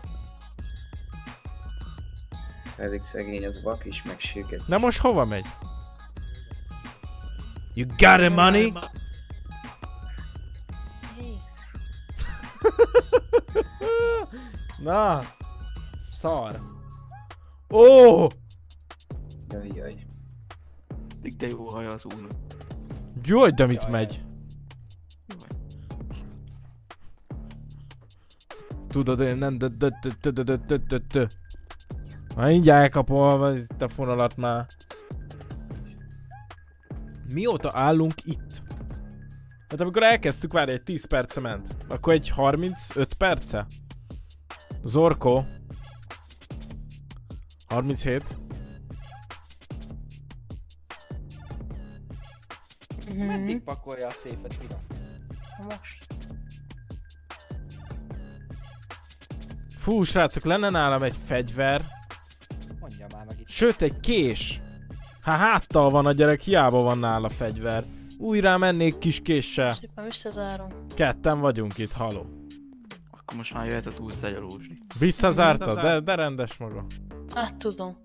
Pedig szegény az vak is, meg süket. Na most hova megy? You got it, money? Na, szar. Ó! Oh! Jaj, jaj. De jó haja az úrnak. Jaj, de mit megy? Tudod, én nem de de de de de de de de de. Na mindjárt elkapom itt a fonalat már. Mióta állunk itt? Hát amikor elkezdtük, várj, egy tíz perce ment. Akkor egy harmincöt perce? Zorko. harminchét. Meddig pakolja a szépet, uram? Most. Fú, srácok, lenne nálam egy fegyver. Mondja már meg itt. Sőt, egy kés. Hát háttal van a gyerek, hiába van nála fegyver. Újra mennék kis késsel. Szépen visszazárom. Ketten vagyunk itt, haló. Akkor most már jöhet a túlszagy a Rózsi. Visszazártad, de, de rendes maga. Hát tudom.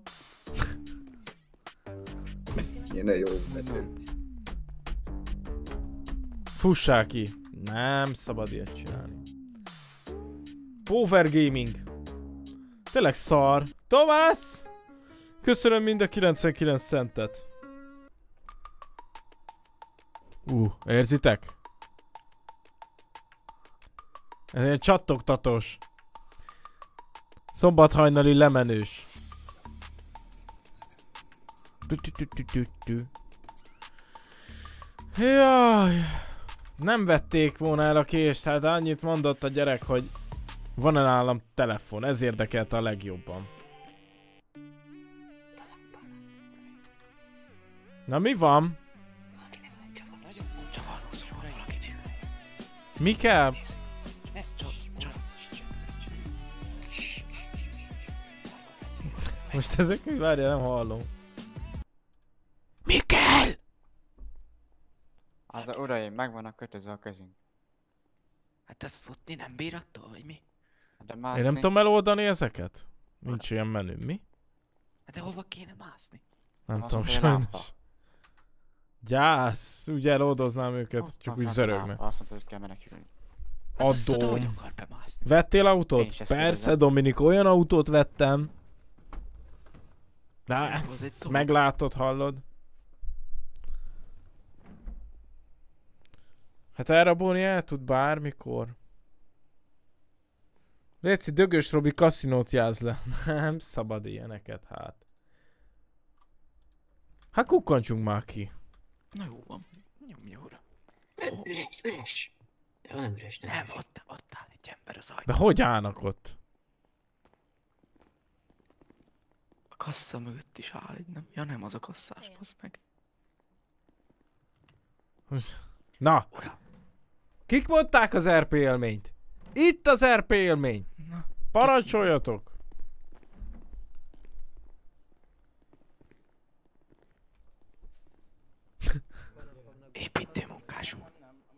Jön a jó betű. Fussál ki. Nem szabad ilyet csinálni. Power Gaming. Tényleg szar. Tomász! Köszönöm mind a kilencvenkilenc centet. Uh, érzitek? Ez egy csattogtatós. Szombathajnali lemenős. Jaj. Nem vették volna el a kést, hát annyit mondott a gyerek, hogy van-e nálam telefon, ez érdekelte a legjobban. Na mi van? Mi kell? Most ezek mi? Várjál, nem hallom. Mi kell? Hát uraim, meg vannak kötözve a kezünk. Hát ezt futni nem bír attól, vagy mi? De Én mászni... nem tudom eloldani ezeket? Nincs ilyen menü, mi? Hát de hova kéne mászni? Nem Az tudom, a lámpa. sajnos. Gyász, ugye eloldoznám őket, Ott csak van úgy fent a zörögne. lámpa, azt mondta, hogy kell menekülni. Hát azt tudod, hogy Adóm. akar bemászni. Vettél Én autót? is ezt Persze, kérdezem. Dominik, olyan autót vettem. Na, Az egy ezt szó. meglátod, hallod? Hát elrabolni el tud bármikor. Léci, Dögös Robi kaszinót jáz le. Nem szabad ilyeneket, hát. Hát kukkantsunk már ki. Na jó van. Nyomj óra. Üres, üres. De nem üres, nem. Nem, ott, ott áll egy ember az ajtó. De hogy állnak ott? A kassa mögött is áll egy, nem? Ja nem, az a kasszás, basz meg. Na! Uram. Kik mondták az er pé élményt? Itt az er pé élmény! Na, Parancsoljatok! Építőmunkás úr.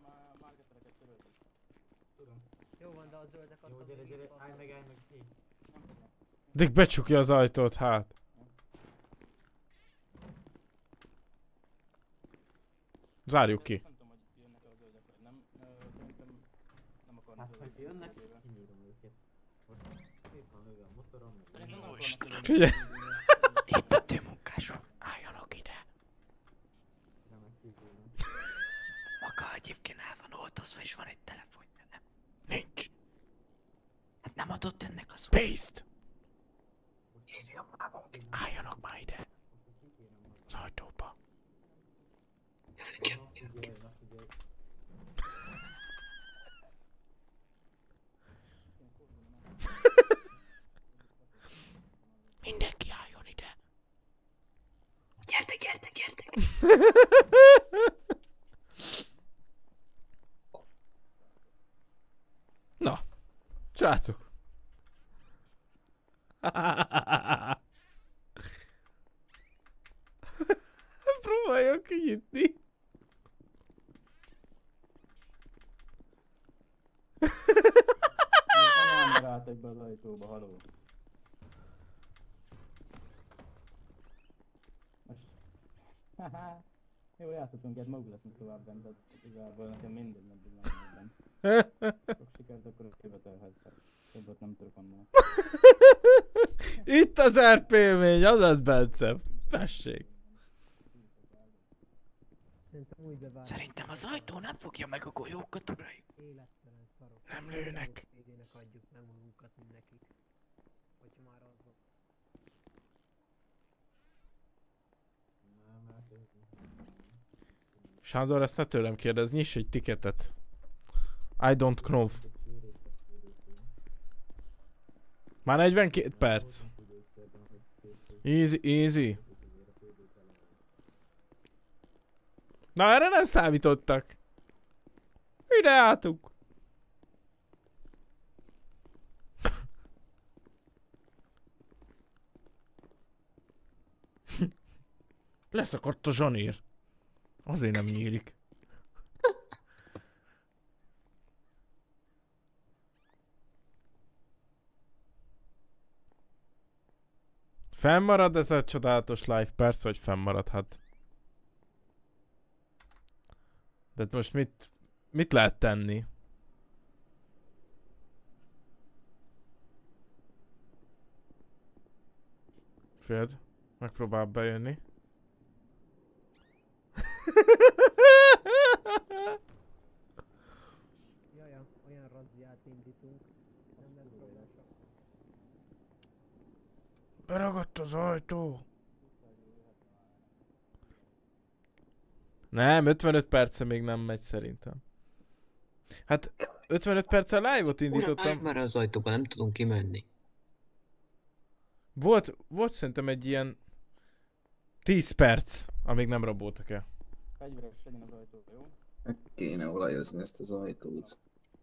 Jó van, de a zöldek Jó, gyere, gyere, állj meg, állj meg ki. Dick becsukja az ajtót, hát. Zárjuk ki. Hát, ha jönnek, kinyírom őket. Most szép van lőve a motorom, meg jó Istenem. Figyelj! Építőmunkás úr. Álljanak ide! nem meg kívülnek. Maga egyébként el van oltozva és van egy telefonja, nem? Nincs! Hát nem adott ennek az úr. Paste! Álljanak már ide! Az ajtóba. Jövünk, jövünk, jövünk. Figyelj, na figyelj. Mindenki álljon ide! Gyertek, gyertek, gyertek. Na, srácok! Próbáljak kinyitni. Anyám rátek be az ajtóba, haló. Most... Haha. Jó, játszhatunk ilyet, maguk leszünk tovább bent, de igazából nekem mindegy, meddig van bent. Sok sikert, akkor kivetelhetsz. Többet nem tudok annál. Itt az er pé élmény, azaz Bence. Tessék. Szerintem úgy bevált. Szerintem az ajtó nem fogja meg a golyókat, uraim. Élettelen szarok. Nem lőnek. Végének adjuk meg magunkat mindenkit. Hogyha már az van. Nem, hát ez... Sándor, ezt ne tőlem kérdez, nyiss egy tiketet. I don't know. Már negyvenkét perc. Easy, easy. Na, erre nem számítottak. Ide álltunk. Leszakadt a zsanér. Azért nem nyílik. Fennmarad ez a csodálatos live? Persze, hogy fennmarad, hát. De most mit, mit lehet tenni? Figyeld, megpróbál bejönni. Jajja, olyan razziát indítunk. Nem lesz bajlása. Beragadt az ajtó. Nem, ötvenöt perce még nem megy szerintem. Hát ötvenöt perccel live-ot indítottam. Olyan már az ajtóban, nem tudunk kimenni. Volt, volt szerintem egy ilyen tíz perc, amíg nem raboltak el. Fegyveres legyen az ajtó, jó? Meg kéne olajozni ezt az ajtót.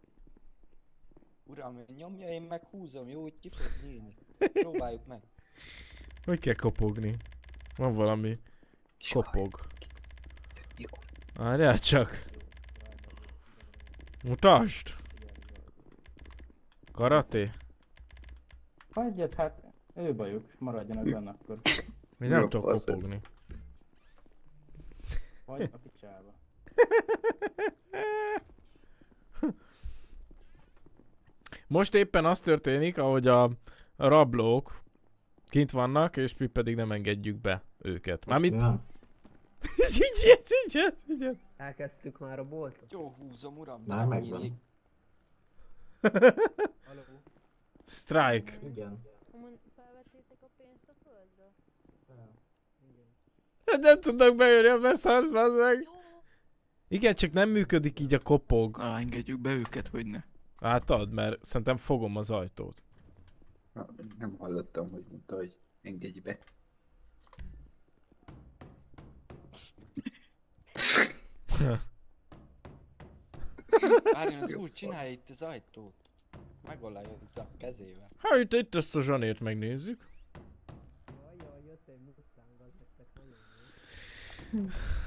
Uram, nyomja, én meg húzom, jó, hogy ki fog nyílni. Próbáljuk meg. Hogy kell kopogni? Van valami. Kopog. Várjál csak. Mutasd! Karate? Hagyjad, hát ő bajuk, maradjon ezen akkor. Mi nem tudok kopogni. Vagy a picsába. Most éppen az történik, ahogy a rablók kint vannak, és mi pedig nem engedjük be őket. Mármint... Figyelj, figyelj, figyelj! Elkezdtük már a boltot? Jó, húzom, uram, Már megvan. Strike. Igen. Felvettétek a pénzt a földről? Hát nem tudnak bejönni a beszarsz, bazd meg! Igen, csak nem működik így a kopog. Ah, engedjük be őket, vagy ne. Látod, mert szerintem fogom az ajtót. Na, nem hallottam, hogy mondta, hogy engedj be. Várjon, az úr csinálja itt az ajtót. Megolajozza a kezével. Hát itt, itt ezt a zsanért megnézzük. Jajjaj, jött egy Mustang, az nektek nagyon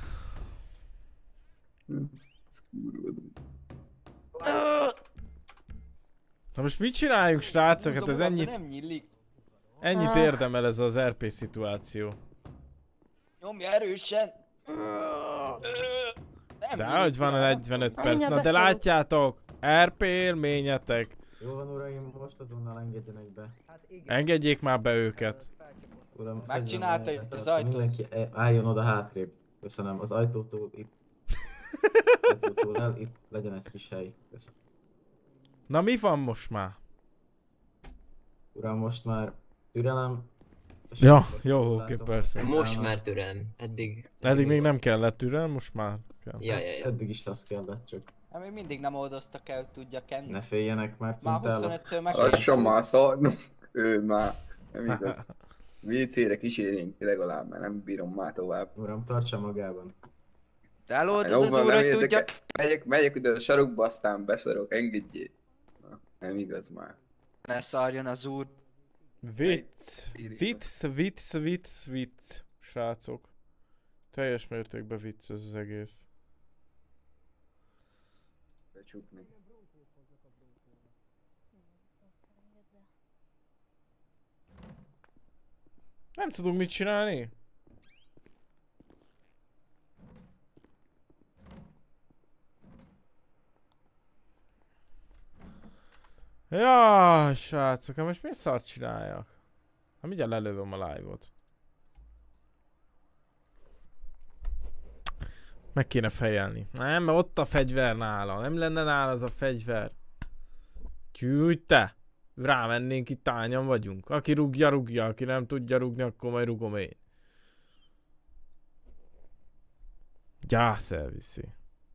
jó. Na most mit csináljunk, srácok? Hát ez ennyit... Nem nyílik. Ennyit érdemel ez az er pé szituáció. Nyomja erősen. De hogy van a negyvenöt perc? Na de látjátok! er pé élményetek! Jó van, uraim, most azonnal engedjenek be. Engedjék már be őket. Uram, Megcsinálta fegyelmet, itt az tehát ajtót. Mindenki e- álljon oda hátrébb. Köszönöm, az ajtótól itt. Ajtótól el, itt legyen egy kis hely. Köszönöm. Na mi van most már? Uram, most már türelem. Ja, jó, oké, persze. Most már türelem, eddig... Eddig még nem kellett türelem, most már kell. Ja, ja, ja. Eddig is az kellett csak. Hát még mindig nem oldoztak el, hogy tudja kenni. Ne féljenek már, Már kint állok. huszonötször meg... Lassan már szarnunk. Ő már nem igaz. vé cére kísérjünk ki legalább, mert nem bírom már tovább. Uram, tartsa magában. De eloldoz Jó az van, úr, nem hogy tudja... érdekel. Megyek, megyek ide a sarokba, aztán beszarok, engedjél. Na, nem igaz már. Ne szarjon az úr. Vicc, vicc, vicc, vicc, vicc, srácok. Teljes mértékben vicc ez az egész. Becsukni. Nem tudunk mit csinálni? Jaj, srácok, hát most mi szart csináljak? Hát mindjárt lelövöm a live-ot. Meg kéne fejelni. Nem, mert ott a fegyver nála. Nem lenne nála az a fegyver. Csúgy te! Rámennénk, itt tányan vagyunk. Aki rúgja, rúgja. Aki nem tudja rúgni, akkor majd rúgom én. Gyász elviszi.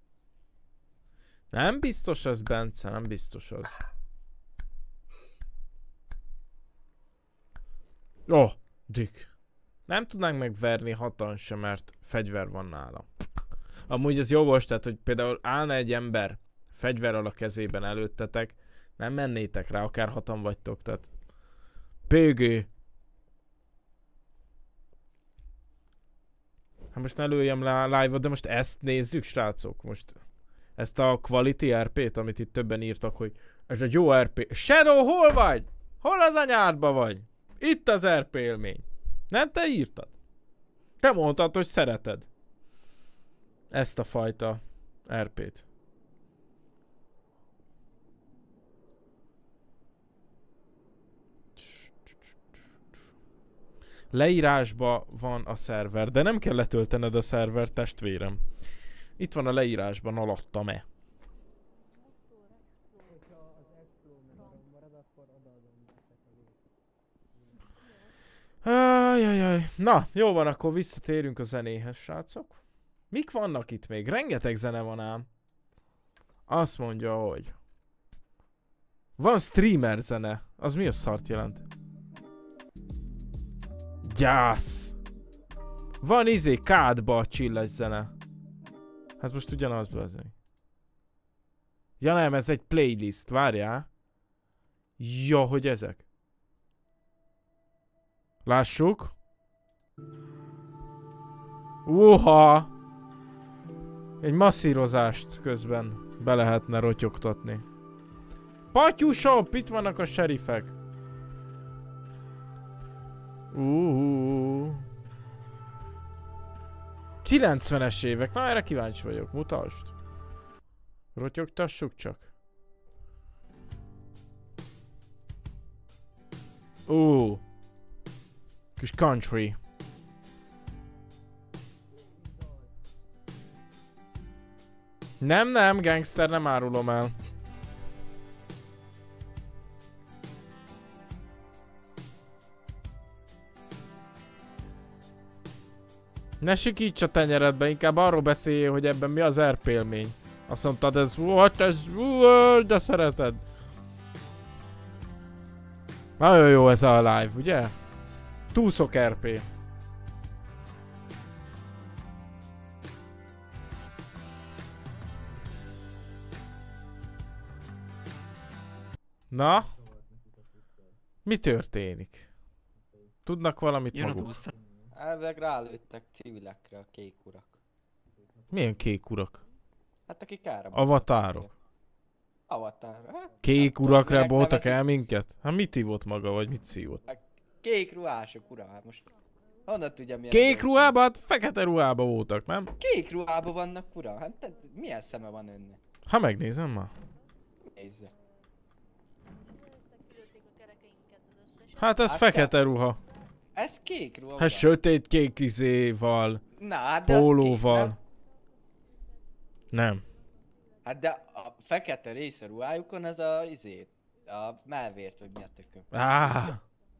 Nem biztos az, Bence, nem biztos az. Ó, oh, Dick. Nem tudnánk megverni hatan sem, mert fegyver van nála. Amúgy ez jogos, tehát hogy például állna egy ember fegyverrel a kezében előttetek, nem mennétek rá, akár hatan vagytok, tehát... pé gé. Hát most ne lőjem le a live-ot, de most ezt nézzük, srácok, most... Ezt a quality er pét, amit itt többen írtak, hogy ez egy jó er pé. Shadow, hol vagy? Hol az anyádba vagy? Itt az er pé élmény. Nem, te írtad. Te mondtad, hogy szereted ezt a fajta er pét. Leírásban van a szerver, de nem kell letöltened a szerver, testvérem. Itt van a leírásban alattam-e. Ajajaj. Na, jó van, akkor visszatérünk a zenéhez, srácok. Mik vannak itt még? Rengeteg zene van ám. Azt mondja, hogy... Van streamer zene. Az mi a szart jelent? Gyász! Van izé kádba chilles zene. Hát most ugyanaz bezeg. Ja nem, ez egy playlist, várjál. Ja, hogy ezek. Lássuk. Uha! Egy masszírozást közben be lehetne rotyogtatni. Patyusop, itt vannak a serifek. Uh. kilencvenes évek, na erre kíváncsi vagyok, mutasd. Rotyogtassuk csak. Uh. Kis country. Nem, nem, gangster, nem árulom el. Ne sikíts a tenyeredbe, inkább arról beszéljél, hogy ebben mi az er pé élmény. Azt mondtad, ez what, ez de szereted. Nagyon jó ez a live, ugye? Túszok er pé. Na? Mi történik? Tudnak valamit Jön a maguk? túszak. Elvileg rálőttek civilekre a kék urak. Milyen kék urak? Hát akik ára. Avatárok. Avatár. Hát, Kék nem urak tudom, minek raboltak nevezik. el minket? Hát mit hívott maga, vagy mit szívott? Hát, kék ruhások ura, hát most honnan tudja milyen... Kék ruhában? Hát fekete ruhában voltak, nem? Kék ruhában vannak ura, hát te, milyen szeme van önnek? Ha megnézem már. Nézze. Hát ez Hát fekete ruha. Ez kék ruha. Hát uram. sötét kék izéval. Na, hát de az kék, Pólóval. nem? Nem. Hát de a fekete része ruhájukon az a izét, a melvért vagy mi a tököm. Áh.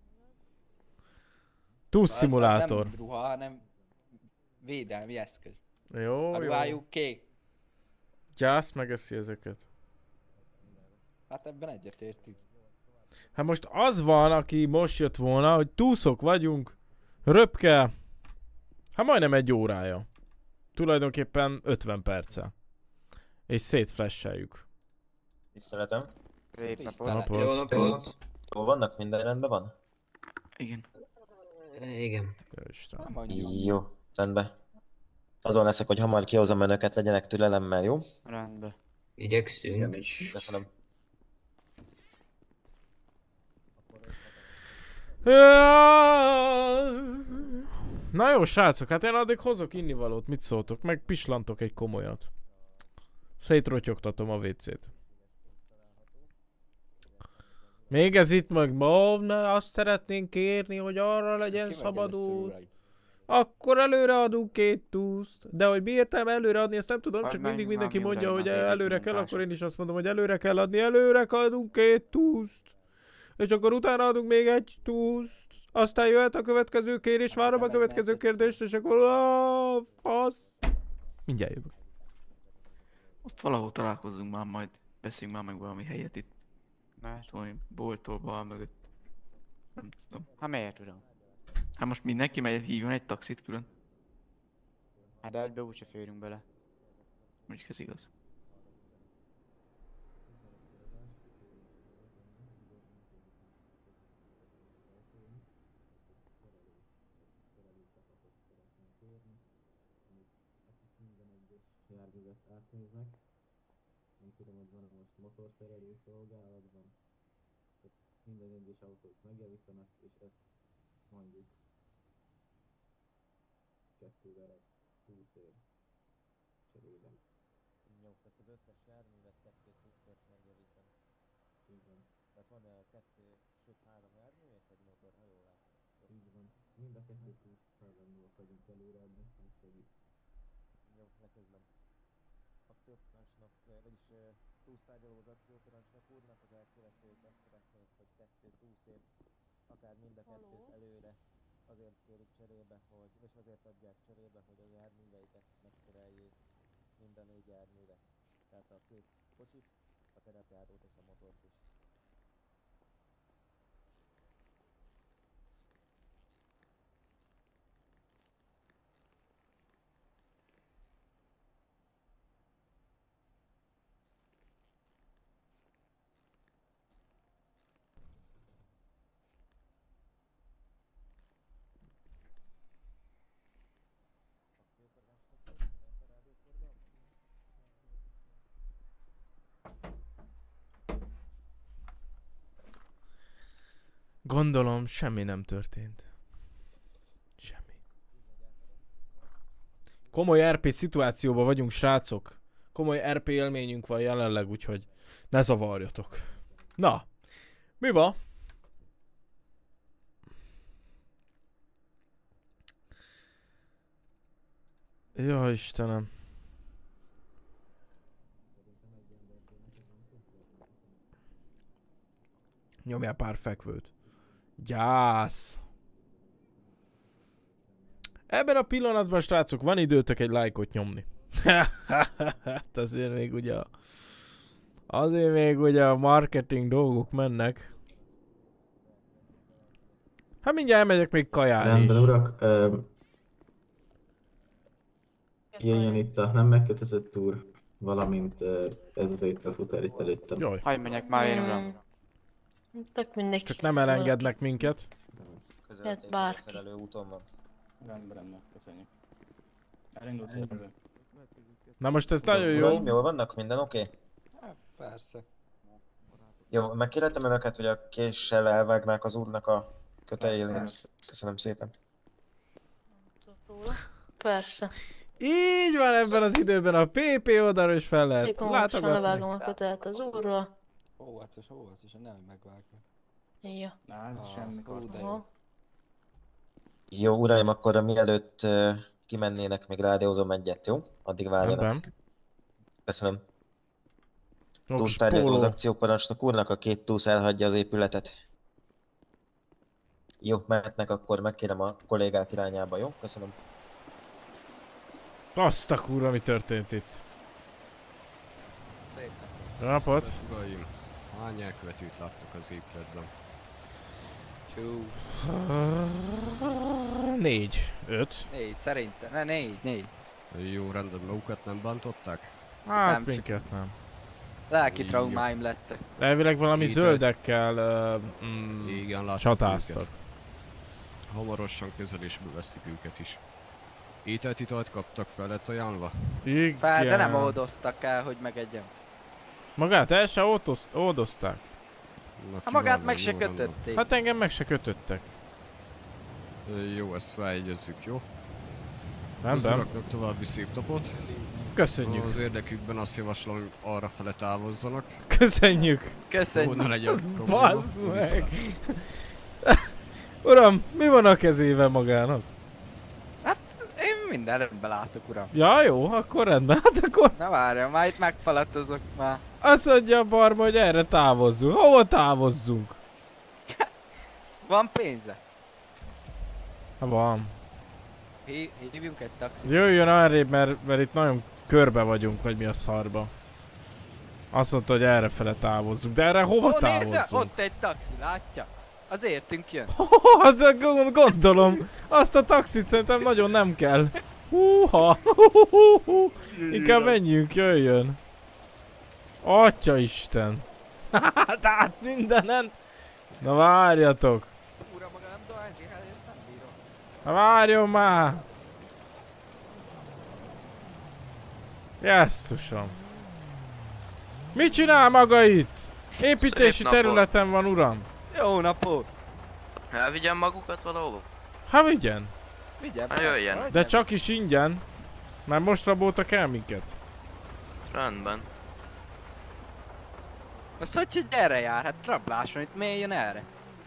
Túl Az- az szimulátor. Nem ruha, hanem védelmi eszköz. Jó, A jó. ruhájuk kék. Gyász megeszi ezeket. Hát ebben egyetértünk. Hát most az van, aki most jött volna, hogy túszok vagyunk, röpke, hát majdnem egy órája. Tulajdonképpen ötven perce. És szétflasheljük. Tiszteletem. Szép napot. Napot. Jó napot. Hol vannak? Minden rendben van? Igen. Igen. Jó Isten. Nem mondjuk. Jó, rendben. Azon leszek, hogy hamar kihozom önöket, legyenek türelemmel, jó? Rendben. Igyekszünk. Köszönöm. Na jó, srácok, hát én addig hozok innivalót, mit szóltok? Meg pislantok egy komolyat. Szétrotyogtatom a vécét. Még ez itt meg, ma ne azt szeretnénk kérni, hogy arra legyen szabad út. Akkor előre adunk két túszt. De hogy mi értelme előre adni, ezt nem tudom, csak mindig mindenki mondja, hogy előre kell, akkor én is azt mondom, hogy előre kell adni, előre adunk két túszt. És akkor utána adunk még egy túszt. Aztán jöhet a következő kérés, várom a következő kérdést, és akkor aaa, fasz. Mindjárt jövök. Most valahol találkozzunk már majd. Beszéljünk már meg valami helyet itt. Mert? Valami bolttól, bal mögött. Nem tudom. Hát miért uram? Hát most mindenki megy, hívjon egy taxit külön. Hát de ebbe úgyse férünk bele. Mondjuk ez igaz. Járművet átnéznek. Nem tudom, hogy van most motorszerelő szolgálatban. Tehát minden egyes autót megjavítanak, és ezt mondjuk kettő darab túlszér cserében. Jó, tehát az összes járművet kettő túlszért megjavítani. Így van. Tehát van uh, kettő, sőt három jármű és egy motor, ha jól látom. Így van. Mind a kettő túlsz hajlandóak vagyunk előre adni, nem segít. Jó, leközlöm. Akcióparancsnok, vagyis uh, túlsztárgyaló az akcióparancsnok úrnak, az elkövetők azt szeretnék, hogy kettő túlszért, akár mind a kettőt előre azért kérik cserébe, hogy, és azért adják cserébe, hogy a járműveiket megszereljék mind a négy járművet. Tehát a két kocsit, a terepjárót és a motort is. Gondolom, semmi nem történt. Semmi. Komoly er pé szituációban vagyunk, srácok. Komoly er pé élményünk van jelenleg, úgyhogy ne zavarjatok. Na, mi van? Ja, Istenem. Nyomjál pár fekvőt. Gyász! Ebben a pillanatban, srácok, van időtök egy lájkot nyomni. Hát azért még ugye a... Azért még ugye a marketing dolgok mennek. Hát mindjárt elmegyek még kajálni Rendben, is. urak. Ö... Jöjjön itt a nem megkötözött túr, valamint ö, ez az étfelfutár itt előttem. Jaj. Hagyj menjek már én, uram. Tök mindegy. Csak nem elengednek minket. Hát bárki. Szerelő úton van. Rendben, rendben, köszönjük. Elindult szerző. Na most ez nagyon jó. Uraim, jól vannak? Minden oké? Okay? Hát, persze. Jó, megkérhetem önöket, hogy a késsel elvágnák az úrnak a köteljét. Köszönöm szépen. Persze. Így van, ebben az időben a pé pé oldalra is fel lehet Szépen látogatni. levágom a kötelet az úrról. Óvatos, óvatos, nem megvágja. Ja. Na, ez Ah, semmi ó, de karc. Jó, uraim, akkor mielőtt uh, kimennének, még rádiózom egyet, jó? Addig várjanak. Rendben. Köszönöm. Jó, Túlsztárgyaló az spóró. akcióparancsnok úrnak, a két túsz elhagyja az épületet. Jó, mehetnek, akkor megkérem a kollégák irányába, jó? Köszönöm. Azt a kurva, mi történt itt? Jó napot! Uraim, hány elkövetőt láttak az épületben? Csú. Négy. Öt. Négy, szerintem. Ne, négy, négy. Jó, rendben, magukat nem bántották? Hát Nem, minket nem. Lelki Jó. traumáim lettek. De elvileg valami Így zöldekkel uh, mm, Igen, láttuk csatáztak. őket. Hamarosan közelésbe veszik őket is. Ételt, italt kaptak, fel lett ajánlva? Igen. Fel, de nem oldoztak el, hogy megegyem. Magát el se oldoz, oldozták. Na, Hát magát kiváló, meg se jó, rendben. kötötték. Hát engem meg se kötöttek. Jó, ezt feljegyezzük, jó? Rendben. Az uraknak további szép napot. Köszönjük. Az érdekükben azt javaslom, hogy arra fele távozzanak. Köszönjük. Köszönjük. Ó, ne legyen probléma. Bassz meg. Viszlát. Uram, mi van a kezében magának? Hát, én minden rendben látok, uram. Ja, jó, akkor rendben. Hát akkor Na várja, már itt megfalatozok már. azt mondja a barma, hogy erre távozzunk. Hova távozzunk? Van pénze? Ha van. Hí hívjunk egy taxit. Jöjjön arrébb, mert, mert itt nagyon körbe vagyunk, vagy mi a szarba. Azt mondta, hogy errefele távozzunk. De erre hova Ó, nézze, távozzunk? ott egy taxi, látja? Az értünk jön. Az a gond- gondolom. Azt a taxit szerintem nagyon nem kell. Húha. Inkább menjünk, jöjjön. Atya Isten. Hát mindenen. Na várjatok. Ura, maga nem dohányzik, hát ezt nem bírom. Na várjon már. Jesszusom. Mit csinál maga itt? Építési Szép napot. területen van, uram. Jó napot! Elvigyem magukat valahova? Hát vigyen. Vigye Hát be. jöjjen. De csak is ingyen. Már most raboltak el minket. Rendben. Azt hogy, hogy erre jár? Hát rablás van, itt miért jön erre?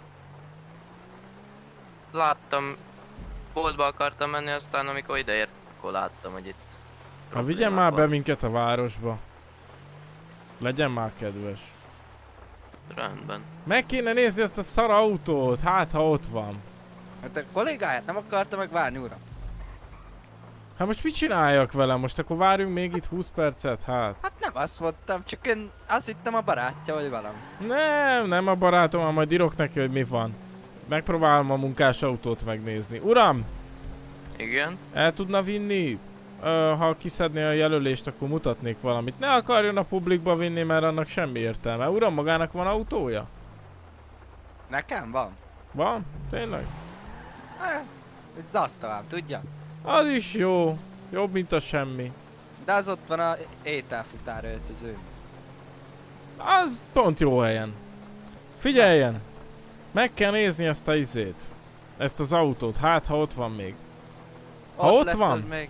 Láttam, boltba akartam menni, aztán amikor ideért, akkor láttam, hogy itt... Ha vigyen már be minket a városba. Legyen már kedves. Rendben. Meg kéne nézni ezt a szar autót, hát ha ott van. Hát a kollégáját nem akarta megvárni, uram. Hát most mit csináljak vele? Most akkor várjunk még itt húsz percet? Hát. Hát nem azt mondtam, csak én azt hittem a barátja, hogy valami. Nem, nem a barátom, hanem majd írok neki, hogy mi van. Megpróbálom a munkás autót megnézni. Uram! Igen? El tudna vinni? Ö, ha kiszedné a jelölést, akkor mutatnék valamit. Ne akarjon a publikba vinni, mert annak semmi értelme. Uram, magának van autója? Nekem van. Van? Tényleg? Hát, ez zasztalám, tudja? Az is jó. Jobb, mint a semmi. De az ott van a ételfutár öltöző. Az pont jó helyen. Figyeljen! Meg kell nézni ezt a izét. Ezt az autót, hát ha ott van még. Ha ott, ott van? Még.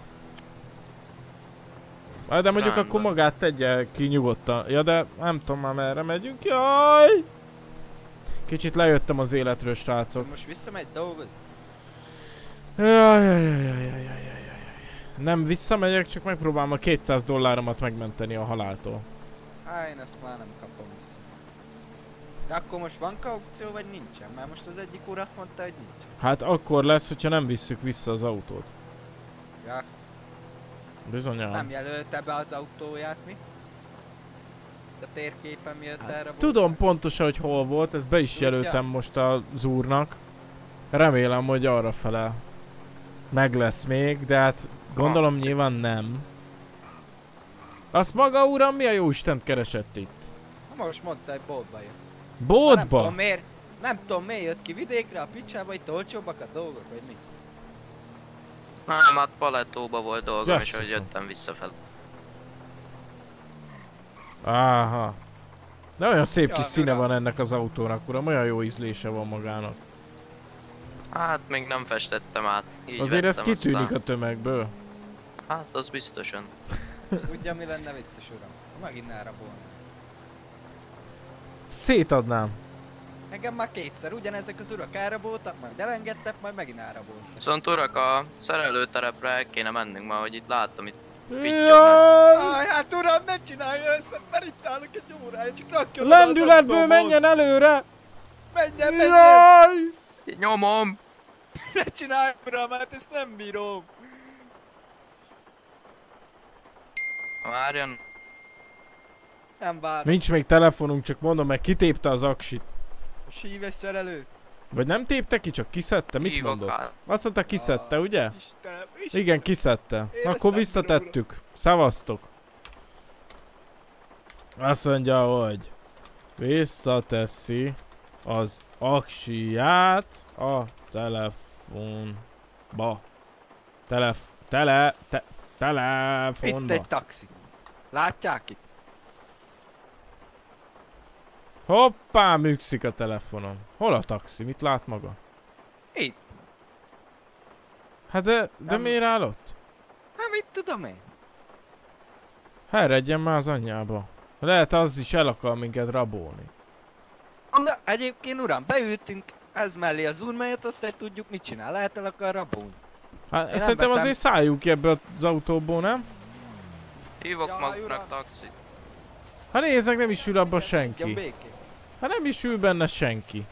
De mondjuk akkor magát tegye ki nyugodtan. Ja, de nem tudom már merre megyünk. Jaj! Kicsit lejöttem az életről, srácok. Most visszamegy dolgozni? Jaj, jaj, jaj, jaj, jaj, jaj, jaj. Nem visszamegyek, csak megpróbálom a kétszáz dolláromat megmenteni a haláltól. Á, én ezt már nem kapom vissza. De akkor most van kaukció, vagy nincsen? Mert most az egyik úr azt mondta, hogy nincs. Hát akkor lesz, hogyha nem visszük vissza az autót. Ja. Bizonyám. Nem jelölte be az autóját, mi? A térképen miatt hát, erre volt? Tudom pontosan, hogy hol volt, ezt be is Tudja? jelöltem most az úrnak. Remélem, hogy arra fele meg lesz még, de hát gondolom nyilván nem. Azt maga uram, mi a jó Istent keresett itt? Most mondta, hogy boltba jött. Boltba? Nem tudom miért, nem tudom miért jött ki vidékre a picsába, itt olcsóbbak a dolgok, vagy mi? Nem, hát Palettóba volt dolgom, Yes, és hogy jöttem visszafel. Áha. De olyan szép Ja, kis színe uram. van ennek az autónak, uram, olyan jó ízlése van magának. Hát még nem festettem át. Így Azért ez vettem, kitűnik aztán... a tömegből. Hát az biztosan. Tudja, mi lenne vicces, uram? Megint elrabolni. Szétadnám. Engem már kétszer ugyanezek az urak elraboltak, majd elengedtek, majd megint elraboltak. Viszont urak, a szerelőterepre el kéne mennünk ma, hogy itt láttam, itt Jaj! Aj, hát uram, ne csinálja ezt, mert itt állok egy órája, csak rakjon Lendületből menjen előre! Menjen, menjen! Jaj! Nyomom! Ne csinálj, uram, hát ezt nem bírom! Várjon. Nem vár. Nincs még telefonunk, csak mondom meg, kitépte az aksit. Most hív egy szerelőt. Vagy nem tépte ki, csak kiszedte? Mit Hívok mondott? rá. Azt mondta, kiszedte, ugye? Istenem, Istenem. Igen, kiszedte. Akkor visszatettük. Szavaztok. Azt mondja, hogy visszateszi az aksiját a telefonba. Telef... Tele... Te, telefonba. Itt egy taxi. Látják itt? Hoppá, műkszik a telefonom. Hol a taxi? Mit lát maga? Itt. Hát de, de miért áll ott? Hát mit tudom én? Eredjen már az anyjába. Lehet az is el akar minket rabolni. Na, egyébként uram, beültünk ez mellé az úr mellett, aztán tudjuk mit csinál. Lehet el akar rabolni. Hát Én szerintem nem azért szálljunk ki ebből az autóból, nem? Hívok Jaj, maguknak uram. taxit. Hát nézzek, nem is ül abba Hagyjon senki. békén. Hát nem is ül benne senki.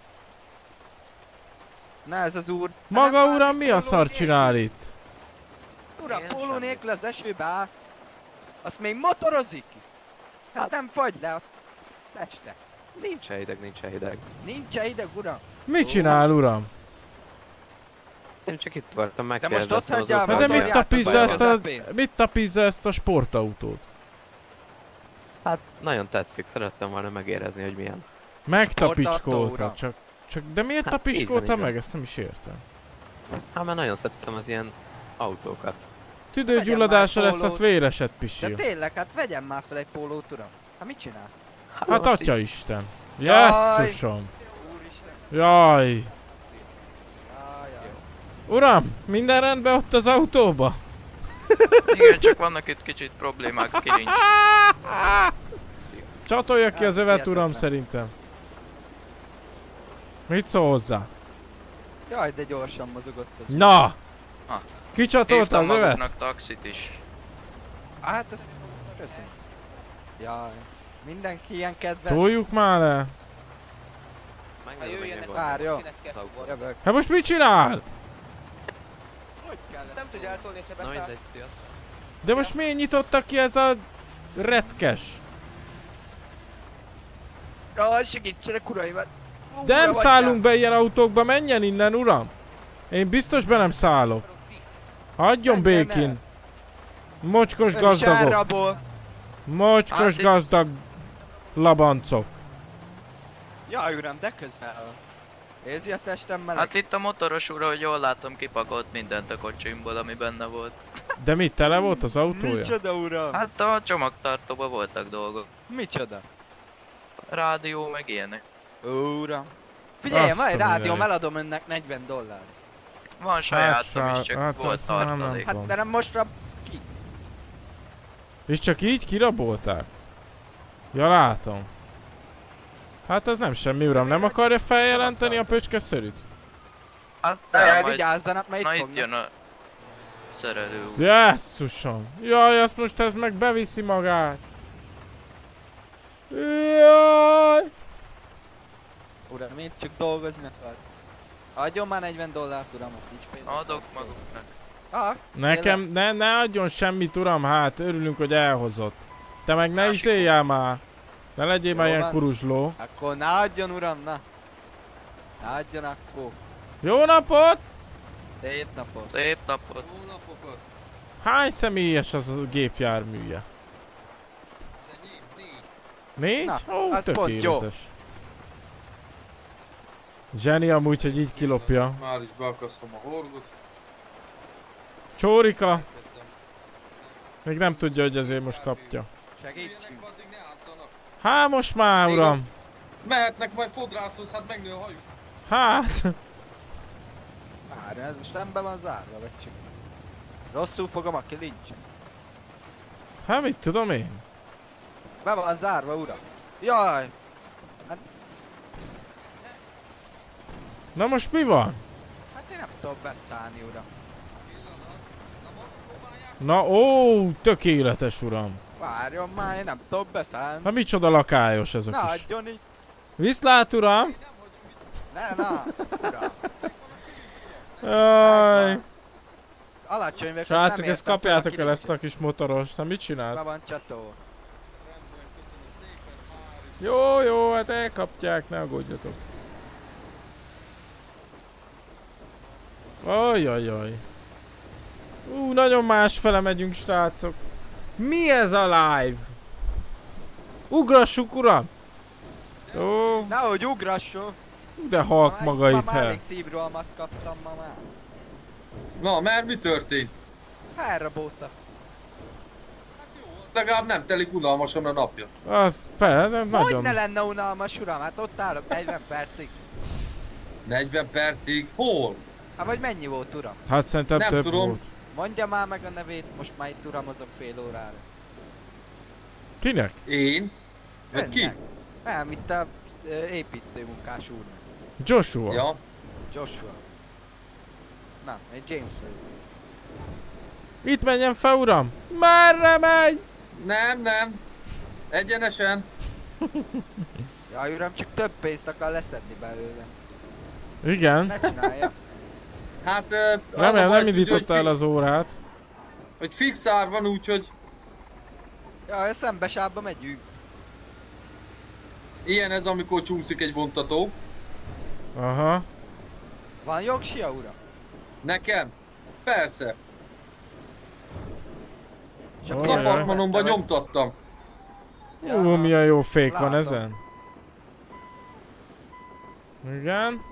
Na ez az úr. Maga uram, mi a szar csinál itt? Uram, póló nélkül az esőbe áll. Azt még motorozik. Hát nem fagy le a teste. Nincs hideg, nincs hideg. Nincs hideg, uram. Mit csinál, uram? Én csak itt voltam, most ott megkérdeztem az hagyja a Hát de mit motorját tapizza a ezt a... közepén. Mit tapizza ezt a sportautót? Hát nagyon tetszik, szerettem volna megérezni, hogy milyen. Megtapicskolta, csak... Csak de miért Hát, így van, tapicskolta így van. meg? Ezt nem is értem. Hát mert nagyon szerettem az ilyen autókat. Tüdőgyulladása lesz, pólót. az véreset De pisil. tényleg, hát vegyen már fel egy pólót, uram. Hát mit csinál? Hát atya Isten. Jaj. Jesszusom. Jaj. Uram, minden rendben ott az autóba? Igen, csak vannak itt kicsit problémák, kirincs. Csatolja ki az övet, uram, szerintem. Mit szól hozzá? Jaj, de gyorsan mozogott az. Na! Ha. Ki csatolta az övet? maguknak taxit is. Hát ezt... Köszönöm. Jaj. Mindenki ilyen kedves. Toljuk már le! Ha jöjjenek, várj, jó. Jövök. Hát most mit csinál? Ezt nem tudja eltolni, ha beszáll. De most miért nyitottak ki ez a retkes? Jaj, segítsenek uraim! De nem szállunk be ilyen autókba, menjen innen, uram! Én biztos be nem szállok. Hagyjon békén! Mocskos gazdagok! Mocskos gazdag labancok! Jaj, uram, de közel! Érzi a testem meleg? Hát itt a motoros ura, hogy jól látom, kipakolt mindent a kocsimból, ami benne volt. De mit, tele volt az autója? Micsoda, uram? Hát a csomagtartóban voltak dolgok. Micsoda? Rádió, meg ilyenek. Ó, uram. Figyelj, Azt van egy a rádióm, mindenit. eladom önnek negyven dollár. Van sajátom Hát, is, csak hát, volt hát, nem, nem tartalék. tudom. Hát de nem most rab... ki? És csak így kirabolták? Ja, látom. Hát ez nem semmi, uram. Nem akarja feljelenteni a pöcske szörűt? Hát De nem, majd... vigyázzanak, mert Na itt itt fognak. jön a szerelő úr. Jesszusom! Jaj, azt most ez meg beviszi magát! Jaj! Uram, én csak dolgozni akar. Adjon már negyven dollárt, uram, azt így pénzt. Adok maguknak. Ah, Nekem, ne, ne adjon semmit, uram, hát örülünk, hogy elhozott. Te meg ne izéljál már! Ne legyél már Jó ilyen van. kuruzsló. Akkor ne adjon, uram, na. Ne adjon akkor. Jó napot! Szép napot. Szép napot. Hány személyes az a gépjárműje? Négy? Na, Ó, az pont jó. tökéletes. Zseni amúgy, hogy így kilopja. Már is beakasztom a hordot. Csórika! Még nem tudja, hogy ezért most kapja. Segítsünk. Há, most már, Még uram! Mehetnek majd fodrászhoz, hát megnő a hajuk. Hát! Várj, ez most nem be van zárva, vagy csak... Rosszul fogom a kilincs. Hát mit tudom én? Be van zárva, uram. Jaj! Hát, Na most mi van? hát én nem tudom beszállni, uram. Na ó, tökéletes, uram. Várjon már, én nem tudom beszállni. Na micsoda lakályos ez a Na, kis. adjon így. Viszlát, uram! Ne, na, uram. Jaj! Alacsony vagyok, Srácok, nem ezt értem fel a kapjátok el kilincset. ezt a kis motoros. Hát mit Be csinált? van csató. Jó, jó, hát elkapják, ne aggódjatok. Ajajaj. Ú, nagyon másfele megyünk, srácok. Mi ez a live? Ugrassuk, uram! Ó, Nehogy ugrasson. de halk Ma- maga ma itt, már he. elég szívrohamat kaptam ma már. Na, mert mi történt? Elrabolta. Legalább nem telik unalmasan a napja. Az, fel, nem Hogy nagyon. ne lenne unalmas, uram? Hát ott állok negyven percig. negyven percig? Hol? Hát vagy mennyi volt, uram? Hát szerintem Nem több tudom. volt. Mondja már meg a nevét, most már itt uramozok fél órára. Kinek? Én? Vagy ki? Önnek. Nem, itt a ö, építőmunkás úrnak. Joshua. Ja. Joshua. Na, egy James vagyok. Itt menjen fel, uram! Merre megy? Nem, nem. Egyenesen. Jaj, uram, csak több pénzt akar leszedni belőle. Igen. Ne csinálja. Hát ö, az Remélem a baj, nem tudja, indította hogy el az órát. fi- Hogy fix ár van, úgyhogy Jaj, a szembesávba megyünk. ilyen ez, amikor csúszik egy vontató. Aha. Van jogsia, uram? Nekem? Persze. Csak Az Olyan. apartmanomban nyomtattam. Ú, milyen jó fék van Látom. ezen. Igen.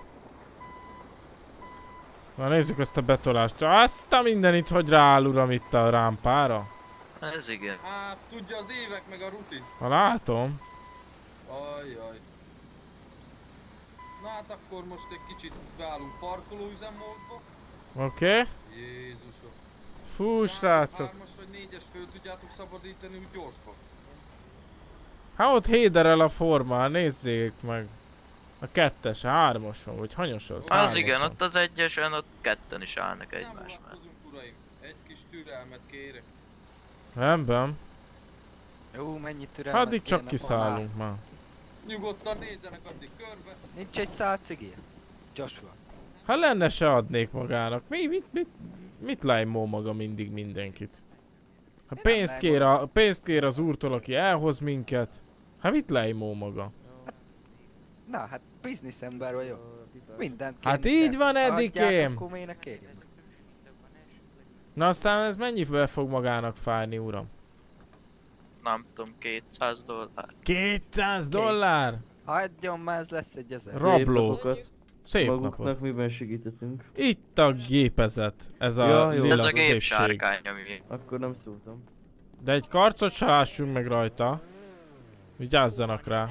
Na nézzük azt a betolást. Azt a mindenit, hogy rááll, uram, itt a rámpára. Ez igen. Hát tudja az évek meg a rutin. Ha látom. Ajjaj. Na hát akkor most egy kicsit beállunk parkolóüzemmódba. Oké. Okay. Jézusom. Fú, srácok. Hármas vagy négyes föl tudjátok szabadítani úgy gyorsba? Hát ott héderel a formál, nézzék meg. A kettes, a hármason, vagy hanyas az? Az igen, ott az egyesen, ott ketten is állnak egymás mellett. Uraim, egy kis türelmet kérek. Rendben. Jó, mennyi türelmet Addig csak kiszállunk már. Nyugodtan nézzenek addig körbe. Nincs egy szál cigél? Joshua. Ha lenne, se adnék magának. Mi, mit, mit, mit lájmol maga mindig mindenkit? Ha pénzt kér, a, pénzt kér az úrtól, aki elhoz minket. Hát mit lájmol maga? Na, hát bizniszember vagyok. Mindent Hát így van, Edikém. Akkor miért ne kérjem? Na aztán ez mennyibe fog magának fájni, uram? Nem tudom, kétszáz dollár. kétszáz dollár? Hagyjon már, ez lesz egy ezer. Rabló. Szép Maguknak napot. miben segítettünk? Itt a gépezet. Ez a ja, jó. lila Ez a szépség. gépsárkány, ami... Akkor nem szóltam. De egy karcot se lássunk meg rajta. Vigyázzanak rá.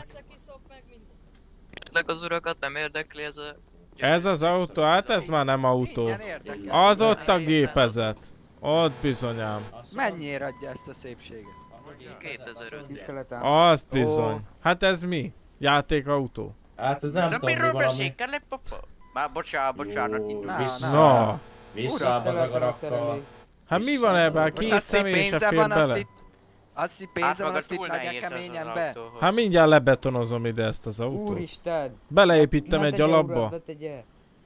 Ezek az urakat nem érdekli ez a... Ez az autó? Hát ez már nem autó. Az ott a gépezet. Ott bizonyám. Mennyire adja ezt a szépséget? kétezer-öt. Az bizony. Hát ez mi? Játékautó? Hát ez nem De tudom, mi miről valami... beszélsz, kell papa? Már bocsánat, bocsánat, itt Na. Visszább az agarakkal. Hát mi van ebben? Két személy se fér bele. Azt hisz pénze van, azt itt nagyon keményen be. Hát mindjárt lebetonozom ide ezt az autót. Úristen! Beleépítem Ne egy tegye, alapba. uram, ne tegye.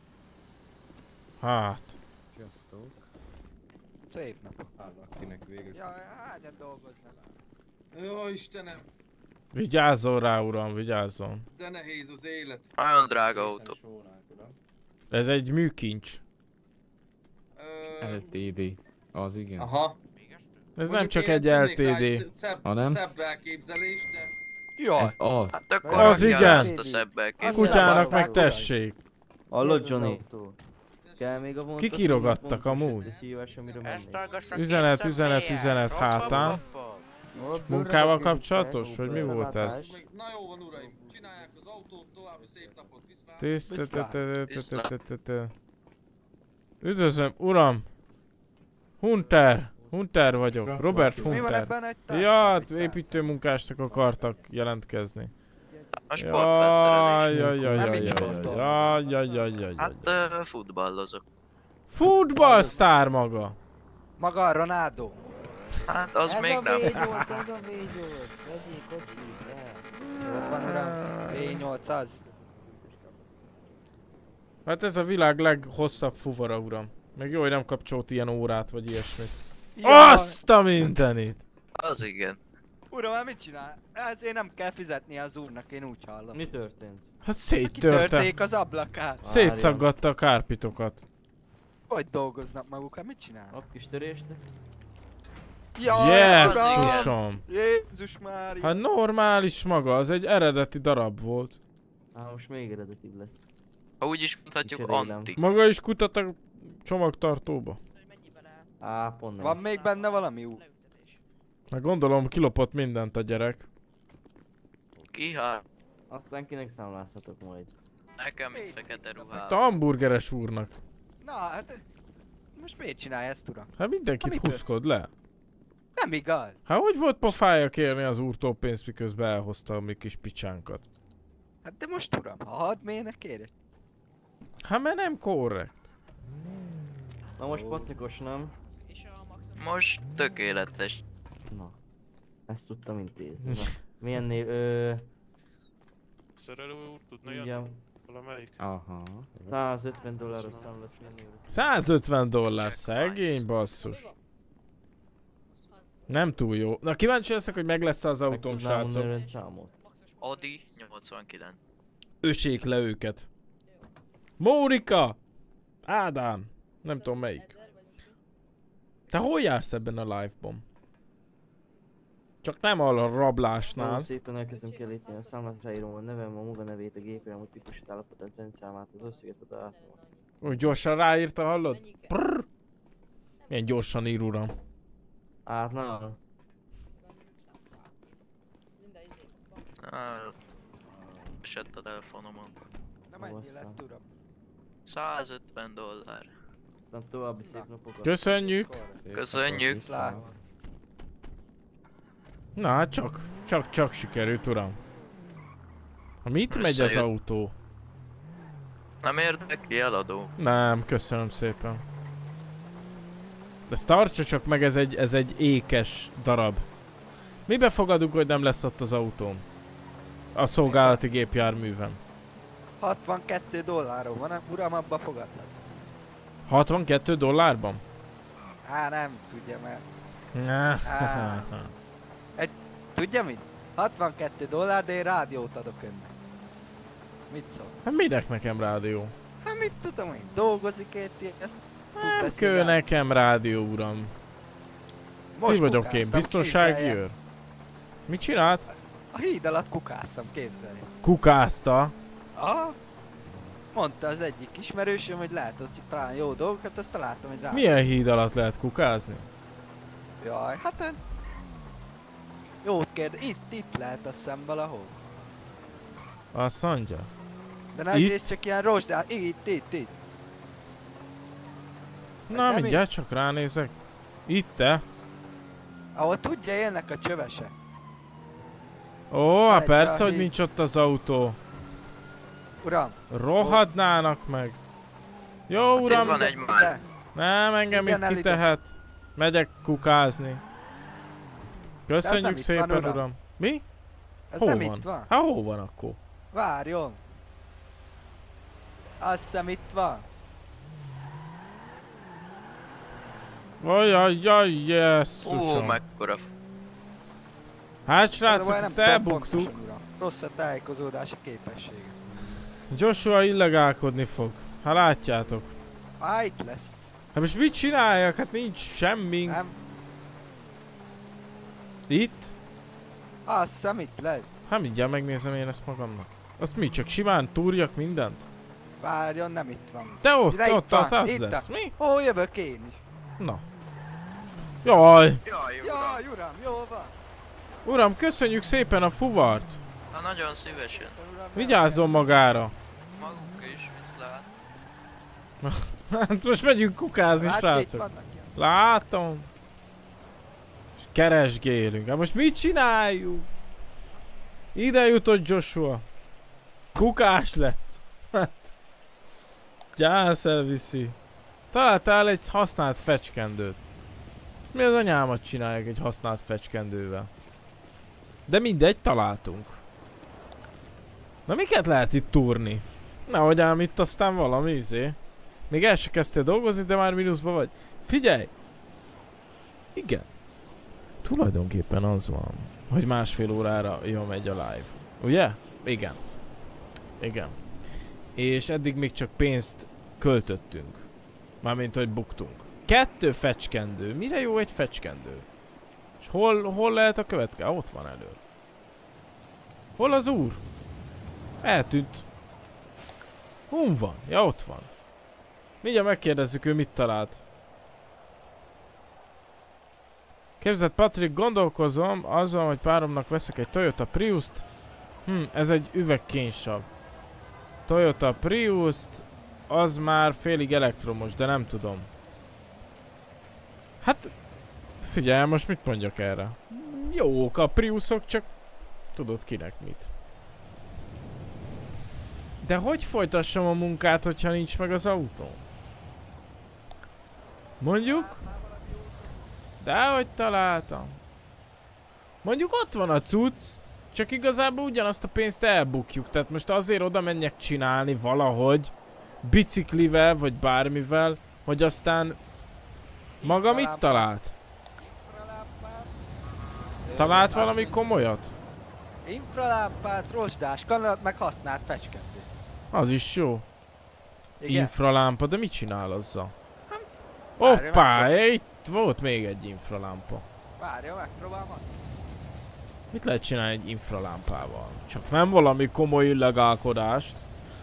Hát. Sziasztok. Szép napot. Akinek végül. Jaj, hányan dolgoznak? Jó, Istenem. Vigyázzon rá, uram, vigyázzon. De nehéz az élet. Nagyon drága autó. Ez egy műkincs. Ö... el té dé. Az igen. Aha. Ez nem csak egy el té dé. Szebb, szebb elképzelés, de... Jaj. Az. Hát akkor az igen. Azt a szebb elképzelést. Kutyának meg tessék. Hallod, Johnny? Kell még a Ki kirogattak amúgy? Üzenet, üzenet, üzenet hátán. Munkával kapcsolatos? Vagy mi volt ez? Na jó van, uraim. Csinálják az autót, további szép napot, viszlát. Tiszteletetetetetetetet. Üdvözlöm, uram! Hunter! Hunter vagyok, Robert Hunter. Ja, hát építőmunkásnak akartak jelentkezni. A sportfelszerelés. Jaj, jaj, jaj, jaj, jaj, jaj, jaj. Hát uh, futballozok. Futballsztár maga! Maga a Ronaldo. Hát az ez még a nem. vé nyolc, ez a vé nyolc, vegyék ott így, Jó van, uram. vé nyolcszáz. Hát ez a világ leghosszabb fuvara, uram. Meg jó, hogy nem kapcsolt ilyen órát, vagy ilyesmit. Jaj. Azt a mindenit! Az igen. Uram, hát mit csinál? Ezért nem kell fizetni az úrnak, én úgy hallom. Mi történt? Hát széttörte. Kitörték az ablakát. Szétszaggatta a kárpitokat. Hogy dolgoznak maguk, hát mit csinálnak? Ott kis törést? Jaj, Jesszusom! Jézus Mária! Hát normális maga, az egy eredeti darab volt. Á, most még eredetibb lesz. Ha úgy is mondhatjuk, Kicserélem. antik. Maga is kutat a csomagtartóba. Á, pont nem. Van még benne valami út? Hát gondolom kilopott mindent a gyerek. Ki hát? Aztán kinek számlázhatok majd. Nekem itt fekete A ruhában. hamburgeres úrnak. Na, hát... Most miért csinálja ezt, uram? Hát mindenkit huszkod le. Nem igaz. Hát hogy volt pofája kérni az úrtól pénzt, miközben elhozta a mi kis picsánkat? Hát de most, uram, ha hadd miért ne kérj? Hát mert nem korrekt. Na most patrikos, nem? Most tökéletes. Na. Ezt tudtam intézni. Na. Milyen név? Ö... Szerelő úr, tudna Igen. jönni? Valamelyik? Aha. százötven dolláros számlás milyen név? százötven dollár, szegény basszus. Nem túl jó. Na kíváncsi leszek, hogy meg lesz az autóm, srácok. Audi nyolcvankilenc. Ösék le őket. Mónika! Ádám! Nem tudom melyik. Te hol jársz ebben a live-ban? Csak nem a rablásnál. Nagyon szépen elkezdem kielíteni a számlát, írom a nevem, a maga nevét, a gépem, a típusát, állapotát, rendszámát, az összeget, a dátumot. Úgy gyorsan ráírta, hallod? Prrr. Milyen gyorsan ír, uram. Hát na. Ah, esett a telefonomon. Na mennyi lett, uram? százötven dollár. Na, további szép napokat. Köszönjük! Köszönjük! Na hát csak, csak, csak sikerült, uram. Ha mit megy az Összejött. autó? Nem érdekli eladó. Nem, köszönöm szépen. De ezt tartsa csak meg, ez egy, ez egy ékes darab. Mi befogadunk, hogy nem lesz ott az autóm? A szolgálati gépjárműven. hatvankettő dolláron van, uram, abba fogadhat. hatvankettő dollárban? Á, nem tudja mert. Ne. Á. Egy, tudja mit? hatvankettő dollár, de én rádiót adok önnek. Mit szól? Hát minek nekem rádió? Hát mit tudom én, dolgozik érti, ezt Nem kell nekem rádió, uram. Most Mi vagyok én? kukáztam, Biztonsági képzelje. őr? Mit csinált? A híd alatt kukáztam, képzelj. Kukázta. Aha. Mondta az egyik ismerősöm, hogy lehet, hogy talán jó dolgokat, azt találtam, hogy rá. Milyen híd alatt lehet kukázni? Jaj, hát ön... Jót kérd, itt, itt lehet azt hiszem valahol. Azt mondja. De nagy Itt? rész csak ilyen rozsdál, itt, itt, itt. Na, nem mindjárt csak ránézek. Itt-e? Ahol tudja, élnek a csövesek. Ó, hát Egy persze, a hogy híd. nincs ott az autó. Uram. Rohadnának meg. Jó, Hát uram. itt van egy már. Nem, engem Igen, itt elég. kitehet. Megyek kukázni. Köszönjük nem itt szépen, van, uram. uram. Mi? Ez Hol nem van? itt van. Hát hol van akkor? Várjon. Azt hiszem itt van. Ajajaj, Ó, jesszusom. mekkora... f- Hát Ez a srácok, baj, nem ezt tudom elbuktuk. pontosan, uram. Rossz a tájékozódási képessége. Joshua illegálkodni fog. Hát látjátok. Á, itt lesz. Hát most mit csináljak? Hát nincs semmink. Nem. Itt? Azt hiszem itt lesz. Hát mindjárt megnézem én ezt magamnak. Azt mi, csak simán túrjak mindent? Várjon, nem itt van. De ott, De itt ott, van, ott az itt lesz. van. Mi? Hol jövök én is? Na. Jaj! Jaj, uram. Jaj, uram, jó van. Uram, köszönjük szépen a fuvart. Na, nagyon szívesen. Vigyázzon magára. Maguk is, viszlát. Hát most megyünk kukázni, Látja, itt srácok. vannak ilyen. Látom. És keresgélünk. Hát most mit csináljuk? Ide jutott Joshua. Kukás lett. Hát. Gyász elviszi. Találtál egy használt fecskendőt. Mi az anyámat csinálják egy használt fecskendővel? De mindegy, találtunk. Na miket lehet itt túrni? Nehogy ám itt aztán valami izé. Még el se kezdtél dolgozni, de már mínuszba vagy. Figyelj! Igen. Tulajdonképpen az van, hogy másfél órára jön megy a live. Ugye? Igen. Igen. És eddig még csak pénzt költöttünk. Mármint, hogy buktunk. Kettő fecskendő. Mire jó egy fecskendő? És hol, hol lehet a következő? Ott van elő. Hol az úr? Eltűnt. Hun van? Ja, ott van. Mindjárt megkérdezzük, ő mit talált. Képzeld, Patrik, gondolkozom azon, hogy páromnak veszek egy Toyota Priust. Hm, ez egy üvegkénysav. Toyota Priust, az már félig elektromos, de nem tudom. Hát, figyelj, most mit mondjak erre? Jók a Priusok, csak tudod kinek mit. De hogy folytassam a munkát, hogyha nincs meg az autó? Mondjuk? Dehogy találtam. Mondjuk ott van a cucc, csak igazából ugyanazt a pénzt elbukjuk. Tehát most azért oda menjek csinálni valahogy, biciklivel vagy bármivel, hogy aztán maga mit talált? Talált valami komolyat? Infralámpát, rozsdás kanalat, meg használt fecskendő. Az is jó. Igen? Infralámpa, de mit csinál azzal? Várja, Hoppá, megpróbálom. itt volt még egy infralámpa. Várja, megpróbálom azt. Mit lehet csinálni egy infralámpával? Csak nem valami komoly illegálkodást.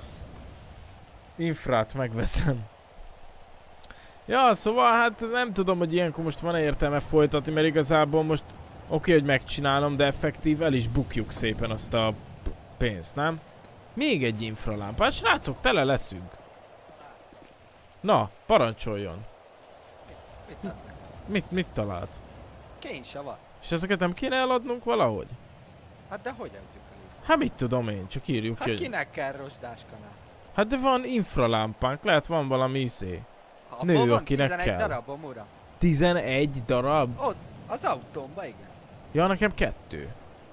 Infrát megveszem. Ja, szóval hát nem tudom, hogy ilyenkor most van-e értelme folytatni, mert igazából most oké, okay, hogy megcsinálom, de effektív el is bukjuk szépen azt a pénzt, nem? Még egy infralámpa. Hát srácok, tele leszünk. Na, parancsoljon. Mit adnak? Mit, mit talált? Kénysavat. És ezeket nem kéne eladnunk valahogy? Hát de hogy adjuk el? Hát mit tudom én, csak írjuk Hát ki, hogy... kinek kell rozsdás kanál? Hát de van infralámpánk, lehet van valami izé. Abban Nő, van akinek tizenegy kell. darabom, uram. tizenegy darab? Ott, az autómba, igen. Ja, nekem kettő.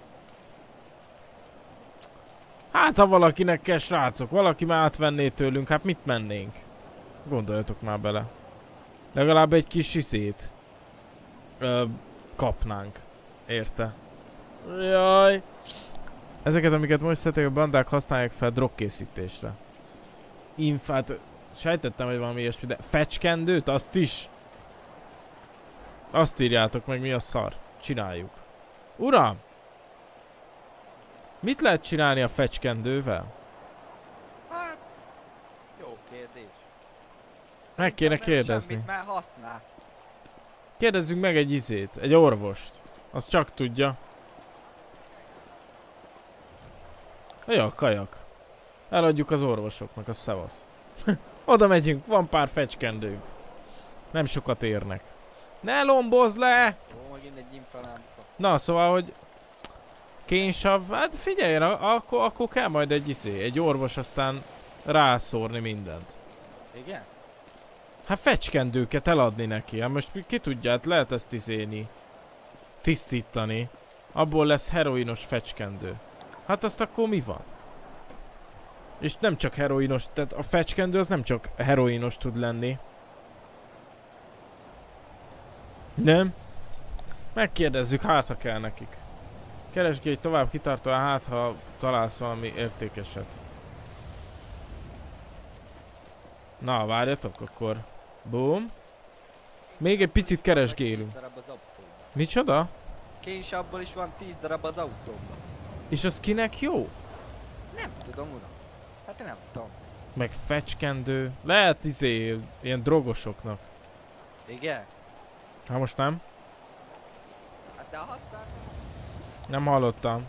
Hát ha valakinek kell, srácok, valaki már átvenné tőlünk, hát mit mennénk? Gondoljatok már bele. Legalább egy kis izét ö, kapnánk. Érte? Jaj. Ezeket, amiket most szedtek, a bandák használják fel drogkészítésre. Infát, sejtettem, hogy valami ilyesmi, de fecskendőt, azt is. Azt írjátok meg, mi a szar. Csináljuk. Uram! Mit lehet csinálni a fecskendővel? Hát, jó kérdés. Meg kéne Nem kérdezni. Semmit már használ. Kérdezzünk meg egy izét, egy orvost. Az csak tudja. Ja, kajak. Eladjuk az orvosoknak, a szevasz. Oda megyünk, van pár fecskendőnk. Nem sokat érnek. Ne lombozz le! Ó, megint egy infralámpa. Na, szóval, hogy... Kénysav, hát figyelj, akkor, akkor kell majd egy izé, egy orvos, aztán rászórni mindent. Igen? Hát fecskendőket eladni neki, hát most ki tudja, hát lehet ezt izéni. Tisztítani. Abból lesz heroinos fecskendő. Hát azt akkor mi van? És nem csak heroinos, tehát a fecskendő az nem csak heroinos tud lenni. Nem? Megkérdezzük, hát ha kell nekik. Keresgélj tovább kitartóan, hát ha találsz valami értékeset. Na, várjatok akkor. Boom. Még egy picit keresgélünk. Micsoda? Kénysabból is van tíz darab az autómban. És az kinek jó? Nem tudom, uram. Hát nem tudom. Meg fecskendő. Lehet izé, ilyen drogosoknak. Igen? Hát most nem? Hát de a használ... Nem hallottam.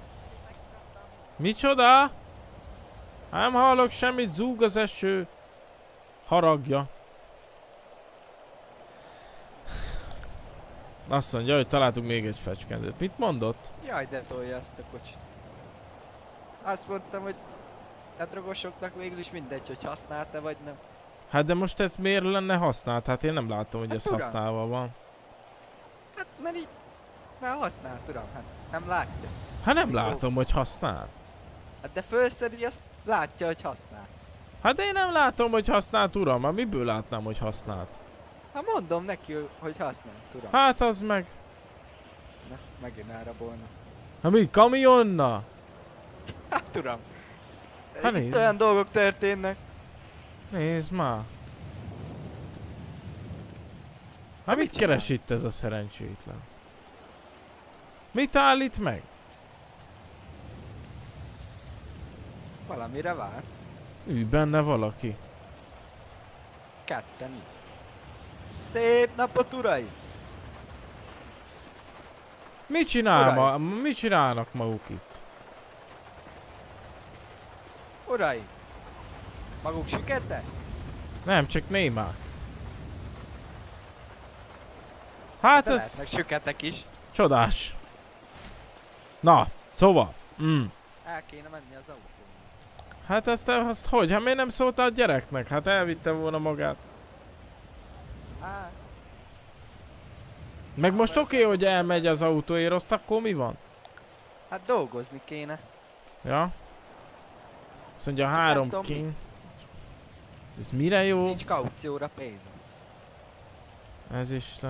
Micsoda? Nem hallok semmit, zúg az eső. Haragja. Azt mondja, hogy találtunk még egy fecskendőt. Mit mondott? Jaj, de tolja ezt a kocsit. Azt mondtam, hogy a drogosoknak végül is mindegy, hogy használta vagy nem. Hát de most ez miért lenne használt? Hát én nem látom, hogy Hát ez uram. használva van. Hát mert így... Már használt, uram, hát nem látja. Hát nem látom, hogy használt. Hát de fölszedi, azt látja, hogy használ. Hát én nem látom, hogy használt, uram. Hát miből látnám, hogy használt? Hát mondom neki, hogy használt, uram. Hát az meg. Na, megint elrabolna. Hát mi? Kamionna? Hát uram. Hát Itt nézd. olyan dolgok történnek. Nézd már. Hát mit keres itt ez a szerencsétlen? Mit állít meg? Valamire vár. Ülj benne valaki. Ketten itt. Szép napot, uraim! Mit csinál ma? Uraim. Mit csinálnak maguk itt? Uraim! Maguk sükettek? Nem, csak némák. Hát de ez... lehetnek süketek is. Csodás. Na, szóval. Mm. El kéne menni az autón. Hát ezt, azt hogy? Hát miért nem szóltál a gyereknek? Hát elvitte volna magát. Á, Meg most oké, okay, hogy elmegy az autóért, azt akkor mi van? hát dolgozni kéne. Ja. Azt mondja három tudom, king. Ez mire jó? Nincs kaucióra pénz. Ez is le.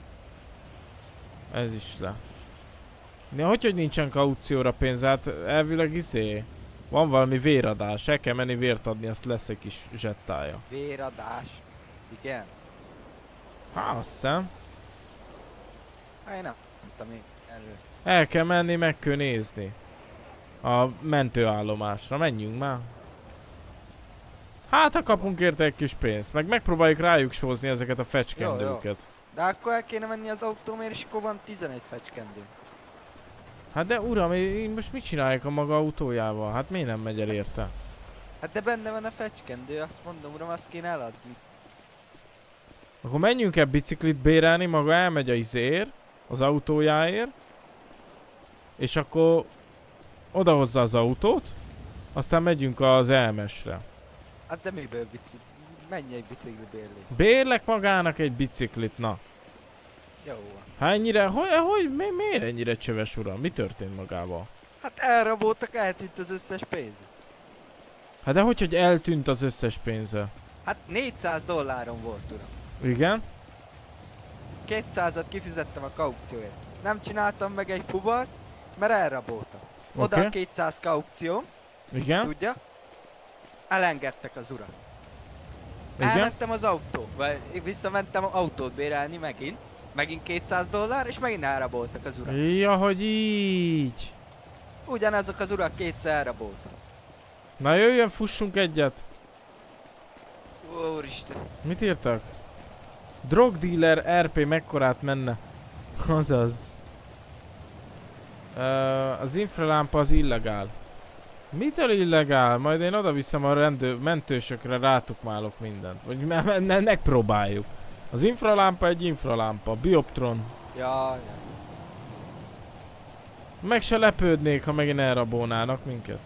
Ez is le. Ja, hogy, hogy nincsen kaucióra pénz? Hát elvileg izé. Van valami véradás, el kell menni vért adni, azt lesz egy kis zsettája. Véradás. Igen. Hát azt hiszem. Hát én nem mondtam még erről. El kell menni, meg kell nézni. A mentőállomásra, menjünk már. Hát ha kapunk érte egy kis pénzt, meg megpróbáljuk rájuk sózni ezeket a fecskendőket. De akkor el kéne menni az autómért, és akkor van tizenegy fecskendő. Hát de uram, én most mit csinálják a maga autójával? Hát miért nem megy el érte? Hát de benne van a fecskendő, azt mondom uram, azt kéne eladni. Akkor menjünk el biciklit bérelni, maga elmegy a izér, az autójáért. És akkor odahozza az autót, aztán megyünk az elmesre. Hát de miből bicikli? Menj egy bicikli bérlé. Bérlek magának egy biciklit, na. Jó van. Hát ennyire, hogy, hogy mi, miért ennyire csöves uram? Mi történt magával? Hát elraboltak, eltűnt az összes pénz. Hát de hogy, hogy eltűnt az összes pénze? Hát négyszáz dolláron volt uram. Igen? kétszázat kifizettem a kaukcióért. Nem csináltam meg egy fubart, mert elraboltak. Oda Oké. a kétszáz kaukció. Igen? Tudja? Elengedtek az urat. Igen? Elmentem az autó, vagy visszamentem autót bérelni megint. Megint kétszáz dollár, és megint elraboltak az urak. Ja, hogy így. Ugyanazok az urak kétszer elraboltak. Na jöjjön, fussunk egyet. Úristen. Mit írtak? Drogdealer er pé mekkorát menne? Azaz. Uh, az infralámpa az illegál. Mitől illegál? Majd én oda viszem a rendő, mentősökre, rátukmálok mindent. Vagy me me me megpróbáljuk. Az infralámpa egy infralámpa. Bioptron. Jaj. Meg se lepődnék, ha megint elrabolnának minket.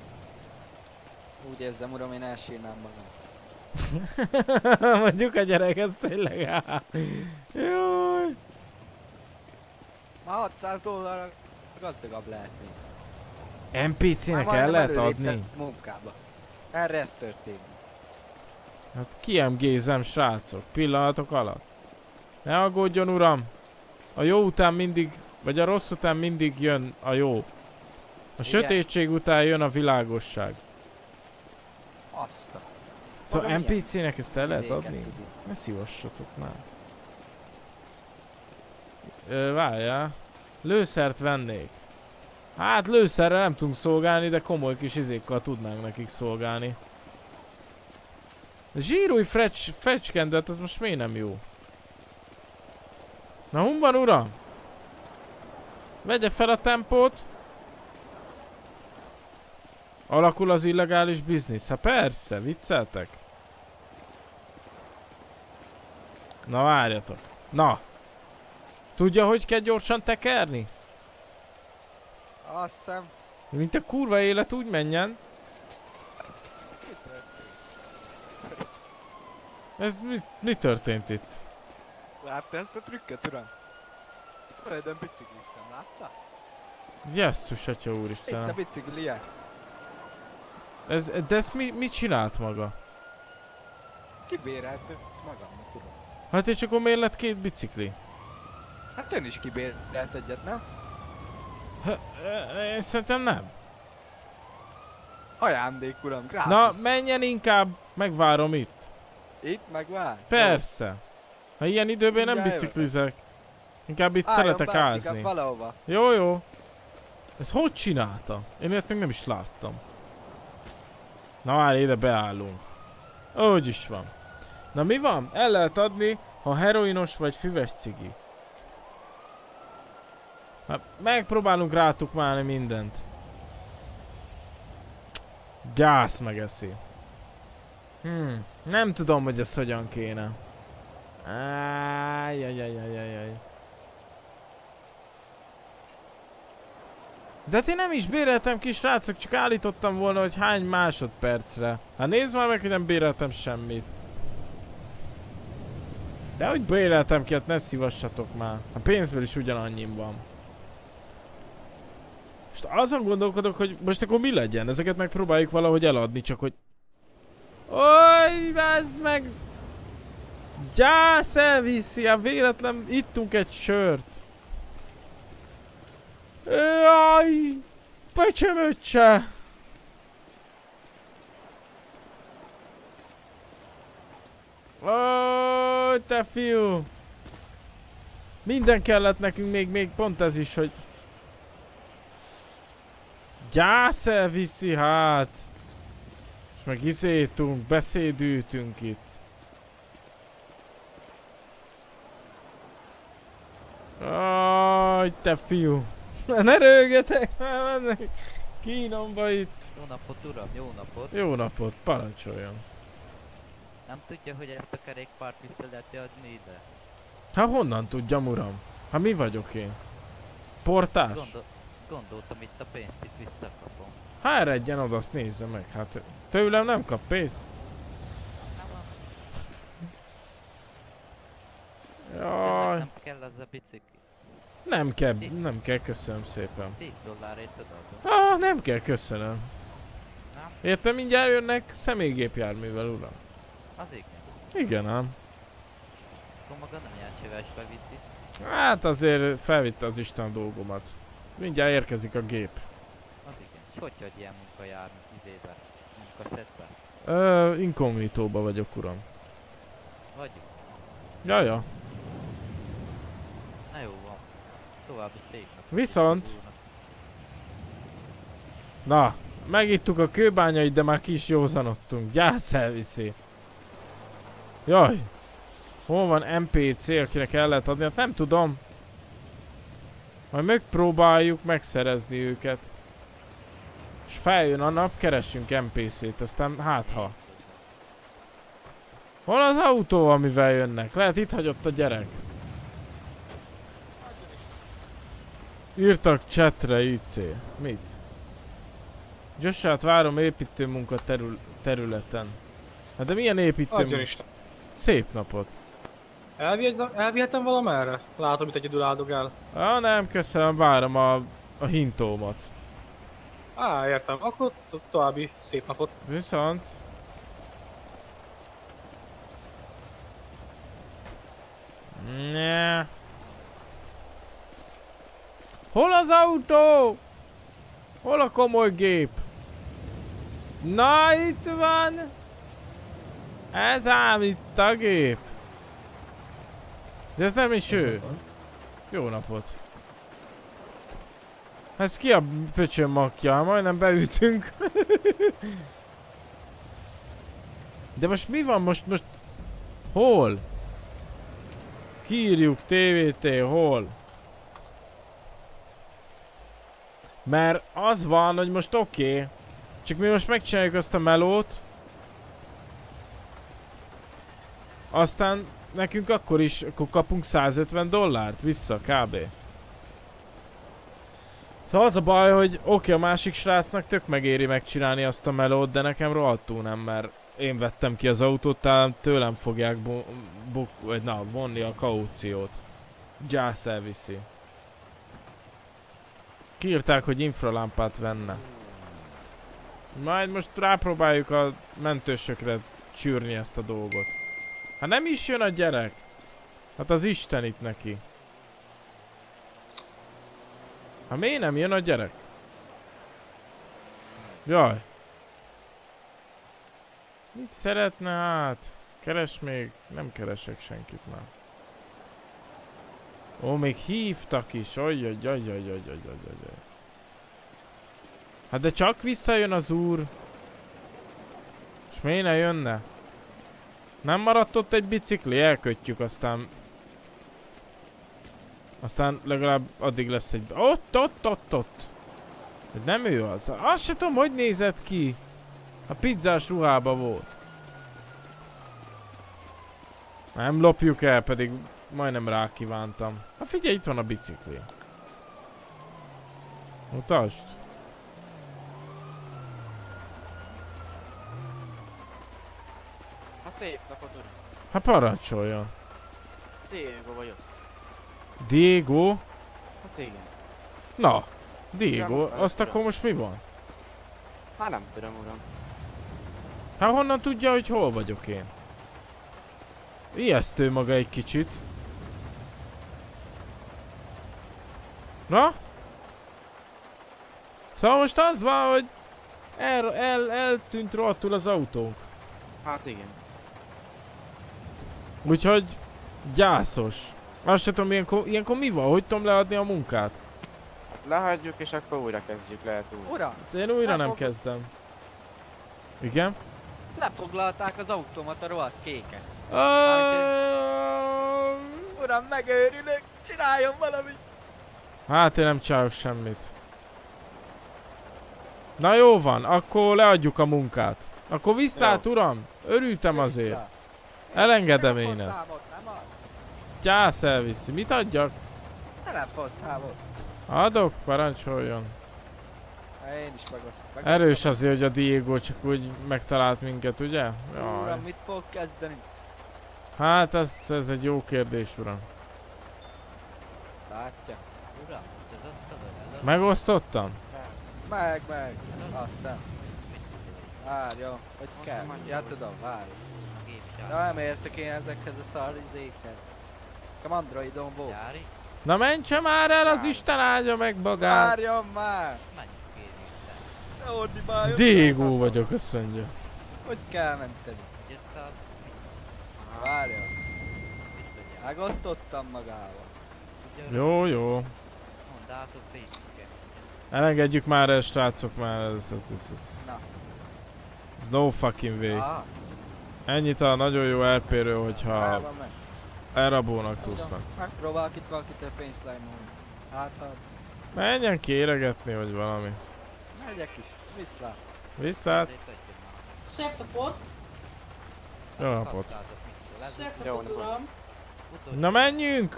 Úgy érzem uram, én elsírnám magam. Mondjuk a gyerek, ez tényleg áll. Jaj. Ma hatszáz dollárra gazdagabb lehetnék. en pé cének Már el majdnem lehet előléptem adni? munkába. Erre ez történik. Hát kiemgézem, srácok, pillanatok alatt. Ne aggódjon, uram! A jó után mindig, vagy a rossz után mindig jön a jó. A Igen. sötétség után jön a világosság. Azt a... Szóval Maga en pé cének ezt el lehet izéket adni? tudjuk. Ne szívassatok már. Ö, várjál. Lőszert vennék. Hát lőszerrel nem tudunk szolgálni, de komoly kis izékkal tudnánk nekik szolgálni. Zsírúj frecs, fecskendőt, az most miért nem jó? Na, hon van, uram? Vegye fel a tempót. Alakul az illegális biznisz. Hát persze, vicceltek. Na, várjatok. Na. Tudja, hogy kell gyorsan tekerni? Azt hiszem. Mint a kurva élet úgy menjen. Ez mi, mi történt itt? Látta ezt a trükköt, uram? Földön bicikliztem, látta? Jesszus, atya Itt a úristenem. biciklije. Ez, de ezt mi, mit csinált maga? Kibérelt magamnak, uram. Hát és akkor miért lett két bicikli? Hát ön is kibérelt egyet, nem? Ha, én szerintem nem. Ajándék, uram, gratis. Na, menjen inkább, megvárom itt. Itt megvár? Persze. Ha ilyen időben nem Mindjárt biciklizek. Inkább itt Álljon szeretek be, ázni. inkább valahova. Jó, jó. Ez hogy csinálta? Én ilyet még nem is láttam. Na várj, ide beállunk. Úgy is van. Na mi van? El lehet adni, ha heroinos vagy füves cigi. Hát megpróbálunk rátukmálni mindent. Gyász megeszi. Hmm, nem tudom, hogy ez hogyan kéne. Ájjajjajjajjaj. De én nem is béreltem ki, srácok, csak állítottam volna, hogy hány másodpercre. Hát nézd már meg, hogy nem béreltem semmit. De hogy béreltem ki, hát ne szívassatok már. A pénzből is ugyanannyin van. Most azon gondolkodok, hogy most akkor mi legyen? Ezeket megpróbáljuk valahogy eladni, csak hogy... Oj, vázd meg! Gyász elviszi, hát véletlen ittunk egy sört. Jaj! Pecsömöccse! Ó, te fiú! Minden kellett nekünk, még, még pont ez is, hogy... Gyász elviszi, hát! És meg izétunk, beszédültünk itt. Aj, te fiú! Ne rögjetek! Kínomba itt. Jó napot, uram, jó napot. Jó napot, parancsoljon. Nem tudja, hogy ezt a kerékpárt vissza lehet adni ide? Hát honnan tudjam, uram? Hát mi vagyok én? Portás? Gondol gondoltam, itt a pénzt itt visszakapom. Hát eredjen oda, azt nézze meg. Hát tőlem nem kap pénzt. Jaj. Nem kell az a bicikli. Nem kell, nem kell, köszönöm szépen. tíz dollárért adom. Ah, nem kell, köszönöm. Értem, mindjárt jönnek személygépjárművel, uram. Az igen. Igen ám. Akkor maga nem jár csövesbe viszi. Hát azért felvitte az Isten a dolgomat. Mindjárt érkezik a gép. Az igen. És hogy hogy ilyen munka jár izébe? Munkaszetbe? Ö, inkognitóba vagyok, uram. Vagyunk. Jaja. Na jó van. További szép nap. Viszont. Na, megittuk a kőbányait, de már ki is józanodtunk. Gyász elviszi. Jaj. Hol van em pé cé, akinek el lehet adni? Hát nem tudom. Majd megpróbáljuk megszerezni őket. És feljön a nap, keressünk em pé cét, aztán hát ha. Hol az autó, amivel jönnek? Lehet itt hagyott a gyerek. Írtak chatre i cé. Mit? Joshát várom építőmunka terül területen. Hát de milyen építő? Adjon Isten. Szép napot. Elvihet, elvihetem valamerre? Látom, itt egyedül áldogál. Ah, nem, köszönöm, várom a, a hintómat. Á, értem. Akkor to további szép napot. Viszont. Ne. Hol az autó? Hol a komoly gép? Na, itt van. Ez ám itt a gép. De ez nem is ő. Jó napot. Ez ki a pöcsön makja? Majdnem beütünk. De most mi van? Most, most... Hol? Kiírjuk té vé té, hol? Mert az van, hogy most oké. Okay. Csak mi most megcsináljuk azt a melót. Aztán nekünk akkor is, akkor kapunk százötven dollárt vissza kb. Szóval az a baj, hogy oké, okay, a másik srácnak tök megéri megcsinálni azt a melót, de nekem rohadtul nem, mert én vettem ki az autót, talán tőlem fogják buk, vagy na, vonni a kauciót. Gyász elviszi. Kiírták, hogy infralámpát venne. Majd most rápróbáljuk a mentősökre csűrni ezt a dolgot. Hát nem is jön a gyerek. Hát az Isten itt neki. Hát miért nem jön a gyerek? Jaj. Mit szeretne hát? Keres még? Nem keresek senkit már. Ó, még hívtak is. Ajjajjajjajjajjajjajjaj. Hát de csak visszajön az úr. És miért ne jönne? Nem maradt ott egy bicikli? Elkötjük, aztán... Aztán legalább addig lesz egy... Ott, ott, ott, ott! Nem ő az. Azt se tudom, hogy nézett ki. A pizzás ruhába volt. Nem lopjuk el, pedig majdnem rákívántam. Hát figyelj, itt van a bicikli. Mutasd. Ha szép napot, uram. Hát parancsoljon. Diego vagyok. Diego? Hát igen. Na, Diego, Nem, azt uram. akkor most mi van? Hát nem tudom, uram. Hát honnan tudja, hogy hol vagyok én? Ijesztő maga egy kicsit. Na? Szóval most az van, hogy el, el, eltűnt rohadtul az autónk. Hát igen. Úgyhogy gyászos. Azt sem tudom, ilyenkor, ilyenkor mi van? Hogy tudom leadni a munkát? Lehagyjuk és akkor újra kezdjük, lehet úgy. Uram! Én újra nem lefog... kezdem. Igen? Lefoglalták az automat a rohadt kéket. Uh... Uram, megőrülök! Csináljon valamit! Hát én nem csinálok semmit. Na jó van, akkor leadjuk a munkát. Akkor viszlát, uram! Örültem azért. Elengedem én ezt. Gyász elviszi. Mit adjak? Telefonszámot. Adok, parancsoljon. Én is megosztom. Erős azért, hogy a Diego csak úgy megtalált minket, ugye? Jaj. Uram, mit fog kezdeni? Hát ez, ez egy jó kérdés, uram. Látja. Uram, ez azt tudod, Megosztottam? Meg, meg. Azt hiszem. Várjon, hogy kell. Ja, tudom, várj. Ja, nem értek én ezekhez a szarizékhez. Nekem androidon volt. Na mentse már el, az Isten áldja meg magát. Várjon már! Ne ordi már, Diego vagyok, azt mondja. hogy kell menteni? Várjon. Megosztottam magával. Jó, jó. Elengedjük már el, srácok, már ez, ez, ez, ez. Na. Ez no fucking way. Ah. Ennyit a nagyon jó er pé-ről, hogyha Már van meg. elrabolnak túsznak. Megpróbálok itt valakitől pénzt lájmolni. Hát, ha Menjen ki éregetni, vagy valami. megyek is. Viszlát. Viszlát. Szép napot! Jó napot. Szép napot, uram! Na menjünk!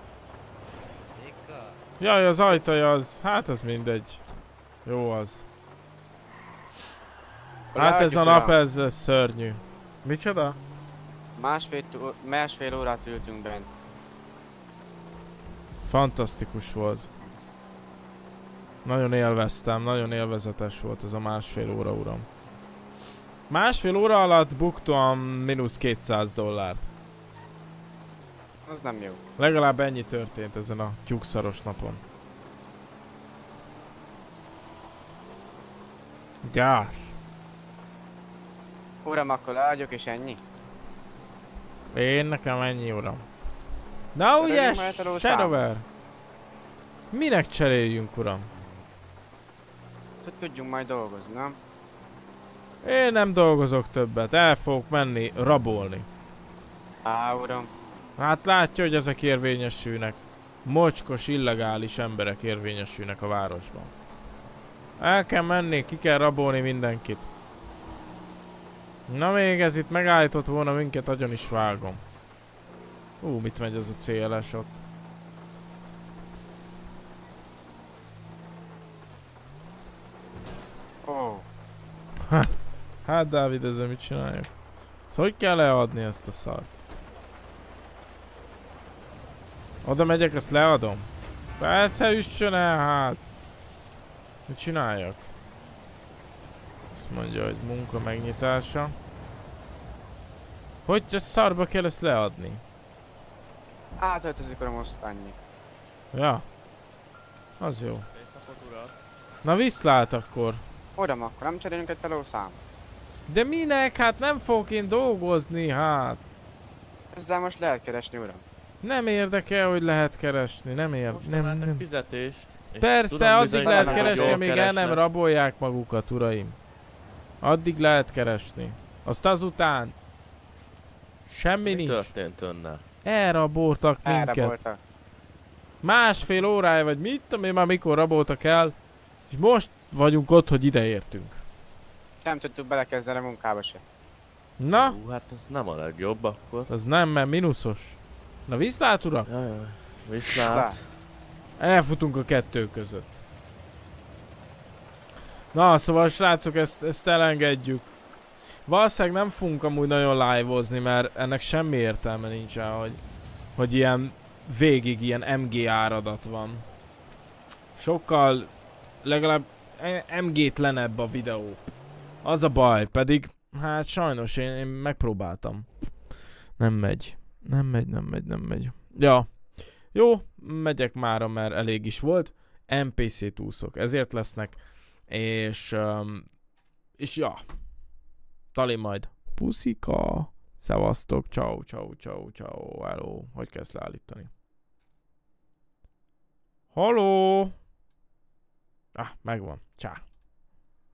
Jaj, az ajtaja az, hát az mindegy. Jó az. Hát ez a nap, ez, ez szörnyű. Micsoda? Másfél, másfél órát ültünk bent. Fantasztikus volt. Nagyon élveztem, nagyon élvezetes volt ez a másfél óra, uram. Másfél óra alatt buktam mínusz kétszáz dollárt. Az nem jó. Legalább ennyi történt ezen a tyúkszaros napon. Gáz. Uram, akkor leadjuk és ennyi? Én nekem ennyi, uram. Na Cseréljünk ugye, majd a Shadower? Minek cseréljünk, uram? Tud- Tudjunk majd dolgozni, nem? Én nem dolgozok többet, el fogok menni rabolni. Á, uram. Hát látja, hogy ezek érvényesülnek. Mocskos, illegális emberek érvényesülnek a városban. El kell menni, ki kell rabolni mindenkit. Na még ez itt megállított volna minket, agyon is vágom. Ú, mit megy ez a cé el es ott? Ó. Ha, hát Dávid, ezzel mit csináljuk? Szóval hogy kell leadni ezt a szart? Oda megyek, azt leadom? Persze, üssön el, hát! Mit csináljak? Azt mondja, hogy munka megnyitása. Hogy a szarba kell ezt leadni? Átöltözik, uram, azt annyi. Ja. Az jó. Na viszlát akkor. Uram, akkor nem cserélünk egy telószám. De minek? Hát nem fogok én dolgozni, hát. Ezzel most lehet keresni, uram. Nem érdekel, hogy lehet keresni, nem ér... Nem, nem. Fizetés. Persze, addig lehet keresni, amíg el nem rabolják magukat, uraim. Addig lehet keresni. Azt azután... Semmi Mi nincs. történt önnel? Elraboltak minket. Elraboltak. Másfél órája, vagy mit tudom én már mikor raboltak el. És most vagyunk ott, hogy ide értünk. Nem tudtuk belekezdeni a munkába se. Na? Hú, hát ez nem a legjobb akkor. Az nem, mert mínuszos. Na viszlát, uram? Jajjaj. Viszlát. Elfutunk a kettő között. Na, szóval srácok, ezt, ezt elengedjük. Valószínűleg nem fogunk amúgy nagyon live-ozni, mert ennek semmi értelme nincsen, hogy, hogy ilyen végig ilyen em gé áradat van. Sokkal legalább em gé-tlenebb a videó. Az a baj, pedig hát sajnos én, én megpróbáltam. Nem megy. Nem megy, nem megy, nem megy. Ja. Jó, megyek mára, mert elég is volt. en pé cé-t úszok, ezért lesznek. És... Um, és ja. Tali majd. Puszika. Szevasztok. Ciao, ciao, ciao, ciao. Hello. Hogy kell ezt leállítani? Halló. Ah, megvan. Csá.